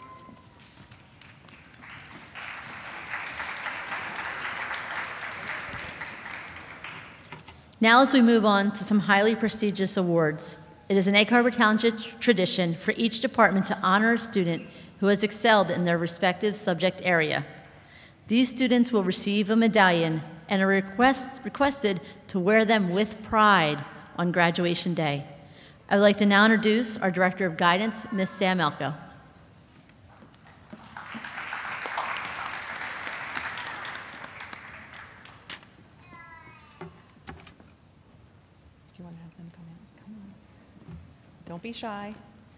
Now as we move on to some highly prestigious awards, it is an Egg Harbor Township tradition for each department to honor a student who has excelled in their respective subject area. These students will receive a medallion and are requested to wear them with pride on graduation day. I would like to now introduce our Director of Guidance, Ms. Sam Elko. Do you want to have them come in? Come on. Don't be shy.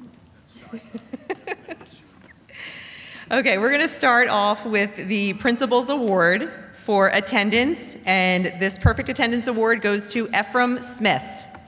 Okay, we're going to start off with the Principals Award for attendance, and this Perfect Attendance Award goes to Ephraim Smith.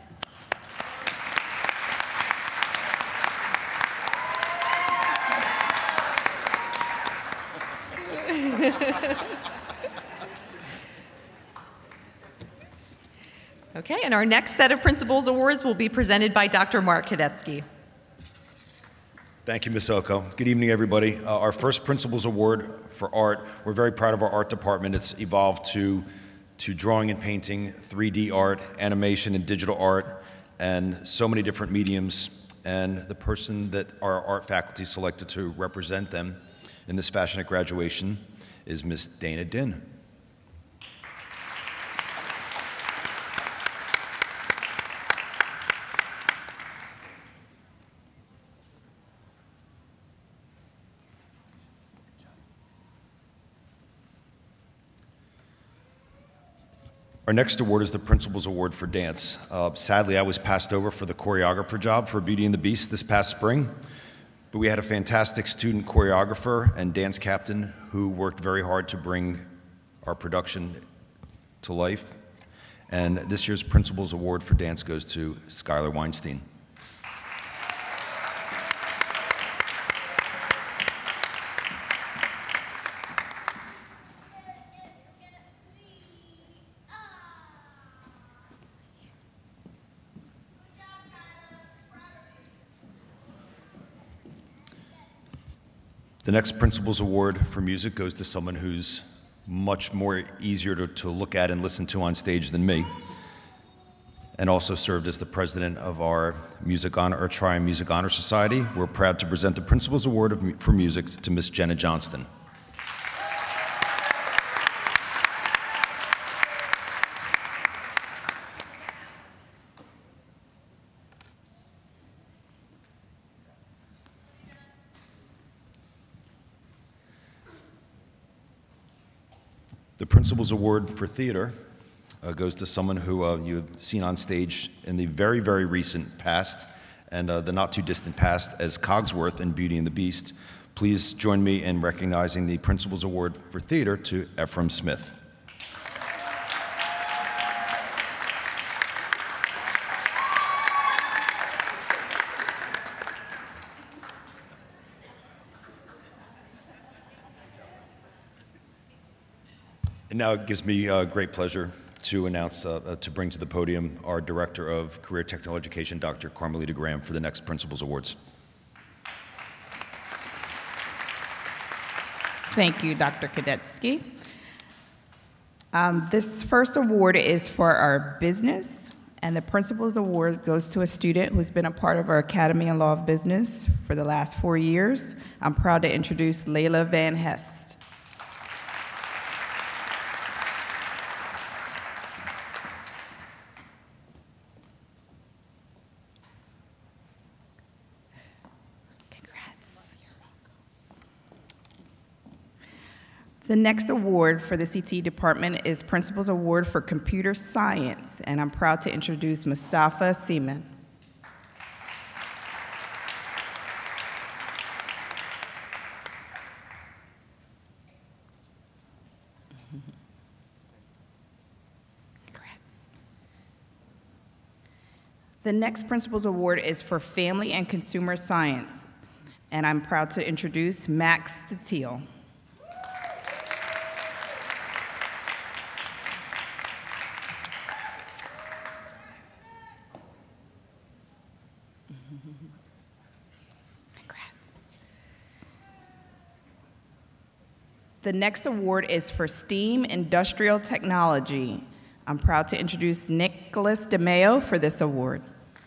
Okay, and our next set of Principals Awards will be presented by Dr. Mark Kadetsky. Thank you, Ms. Elko. Good evening, everybody. Our first Principals Award for art, we're very proud of our art department. It's evolved to drawing and painting, 3D art, animation and digital art, and so many different mediums. And the person that our art faculty selected to represent them in this fashion at graduation is Miss Dana Din. Our next award is the Principal's Award for Dance. Sadly, I was passed over for the choreographer job for Beauty and the Beast this past spring, but we had a fantastic student choreographer and dance captain who worked very hard to bring our production to life. And this year's Principal's Award for Dance goes to Skylar Weinstein. The next Principal's Award for Music goes to someone who's much more easier to look at and listen to on stage than me. and also served as the president of our Triumph Music Honor Society. We're proud to present the Principal's Award for Music to Miss Jenna Johnston. The Principal's Award for Theater goes to someone who you've seen on stage in the very, very recent past and the not too distant past as Cogsworth in Beauty and the Beast. Please join me in recognizing the Principal's Award for Theater to Ephraim Smith. And now it gives me great pleasure to announce, to bring to the podium our Director of Career Technical Education, Dr. Carmelita Graham, for the next Principal's Awards. Thank you, Dr. Kadetsky. This first award is for our business, and the Principal's Award goes to a student who's been a part of our Academy in Law of Business for the last 4 years. I'm proud to introduce Layla Van Hest. The next award for the CTE department is Principal's Award for Computer Science, and I'm proud to introduce Mustafa Seaman. The next Principal's Award is for Family and Consumer Science, and I'm proud to introduce Max Steele. The next award is for STEAM Industrial Technology. I'm proud to introduce Nicholas DeMeo for this award.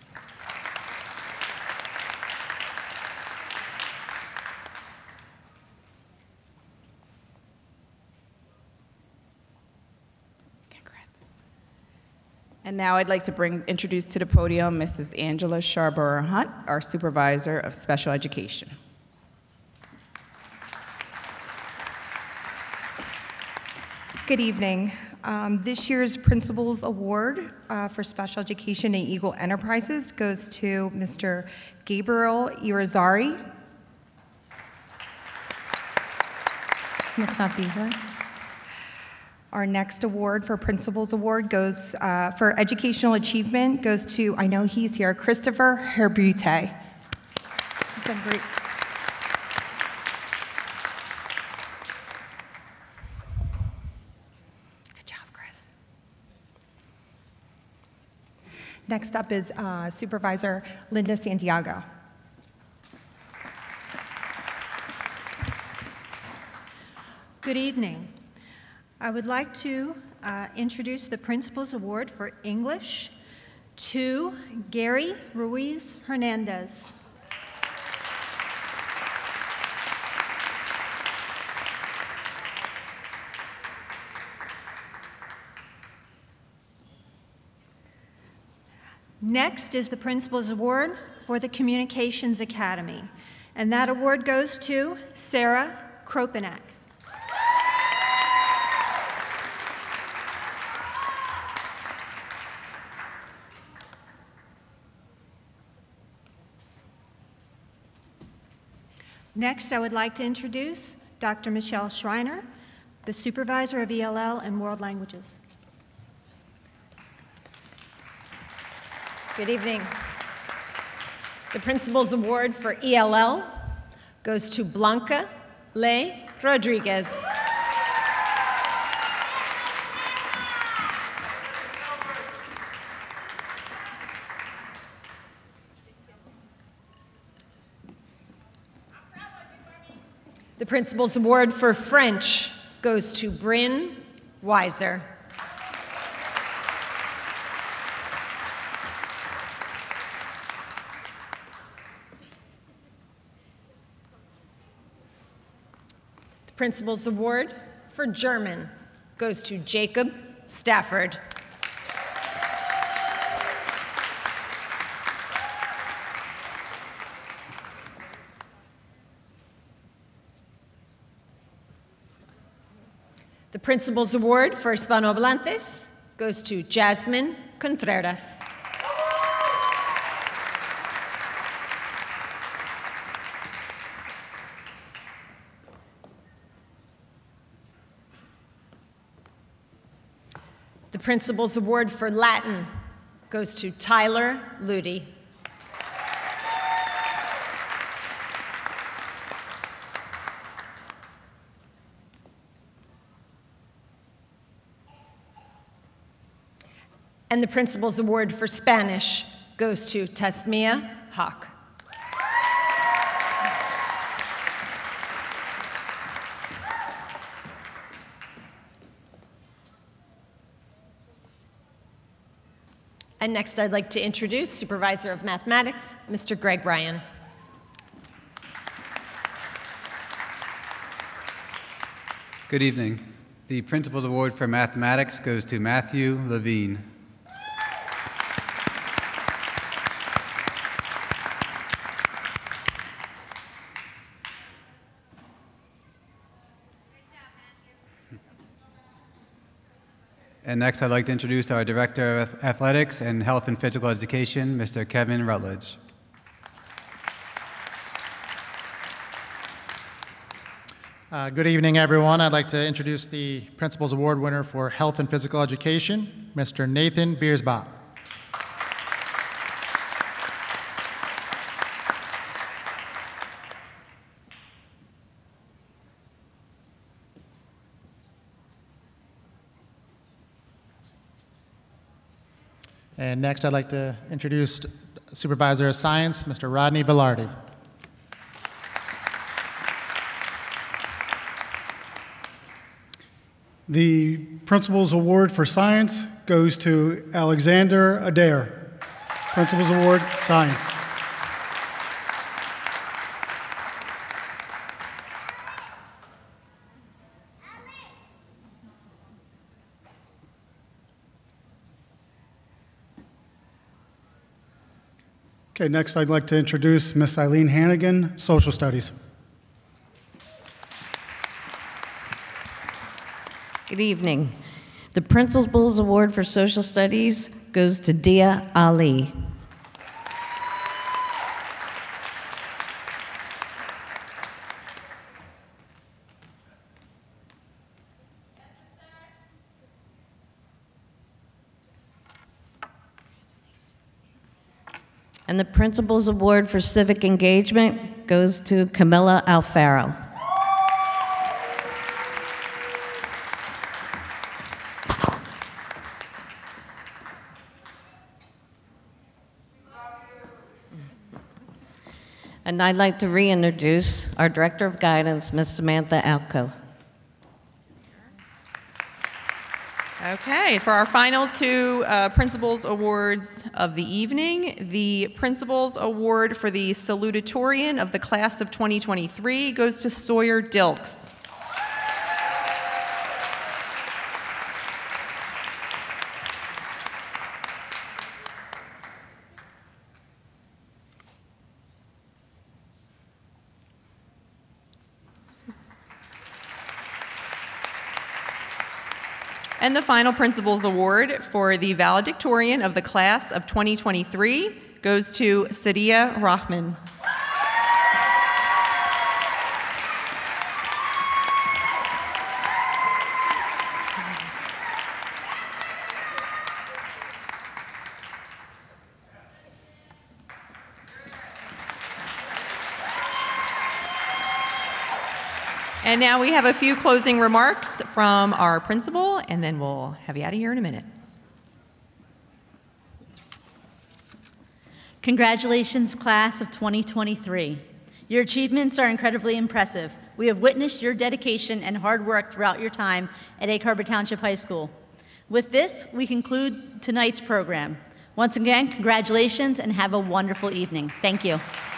And now I'd like to introduce to the podium Mrs. Angela Scarborough Hunt, our Supervisor of Special Education. Good evening. This year's Principal's Award for Special Education and Eagle Enterprises goes to Mr. Gabriel Irizarry. Must not be here. Our next award for Principal's Award goes for Educational Achievement goes to, I know he's here, Christopher Herbute. He's done great. Next up is Supervisor Linda Santiago. Good evening. I would like to introduce the Principal's Award for English to Gary Ruiz Hernandez. Next is the Principal's Award for the Communications Academy, and that award goes to Sarah Kropenak. Next, I would like to introduce Dr. Michelle Schreiner, the Supervisor of ELL and World Languages. Good evening. The Principal's Award for ELL goes to Blanca Le Rodriguez. The Principal's Award for French goes to Bryn Weiser. Principal's Award for German goes to Jacob Stafford. The Principal's Award for Hispanohablantes goes to Jasmine Contreras. The Principal's Award for Latin goes to Tyler Ludi. And the Principal's Award for Spanish goes to Tasmia Hawk. And next, I'd like to introduce Supervisor of Mathematics, Mr. Greg Ryan. Good evening. The Principal's Award for Mathematics goes to Matthew Levine. And next, I'd like to introduce our Director of Athletics and Health and Physical Education, Mr. Kevin Rutledge. Good evening, everyone. I'd like to introduce the Principal's Award winner for Health and Physical Education, Mr. Nathan Biersbach. And next, I'd like to introduce Supervisor of Science, Mr. Rodney Velarde. The Principal's Award for Science goes to Alexander Adair. Principal's Award, Science. Okay, next I'd like to introduce Miss Eileen Hannigan, Social Studies. Good evening. The Principal's Award for Social Studies goes to Dia Ali. And the Principal's Award for Civic Engagement goes to Camilla Alfaro. And I'd like to reintroduce our Director of Guidance, Ms. Samantha Alco. Okay, for our final two Principals Awards of the evening, the Principals Award for the Salutatorian of the Class of 2023 goes to Sawyer Dilks. And the final Principals Award for the Valedictorian of the Class of 2023 goes to Sadia Rahman. And now we have a few closing remarks from our principal, and then we'll have you out of here in a minute. Congratulations, class of 2023. Your achievements are incredibly impressive. We have witnessed your dedication and hard work throughout your time at Egg Harbor Township High School. With this, we conclude tonight's program. Once again, congratulations and have a wonderful evening. Thank you.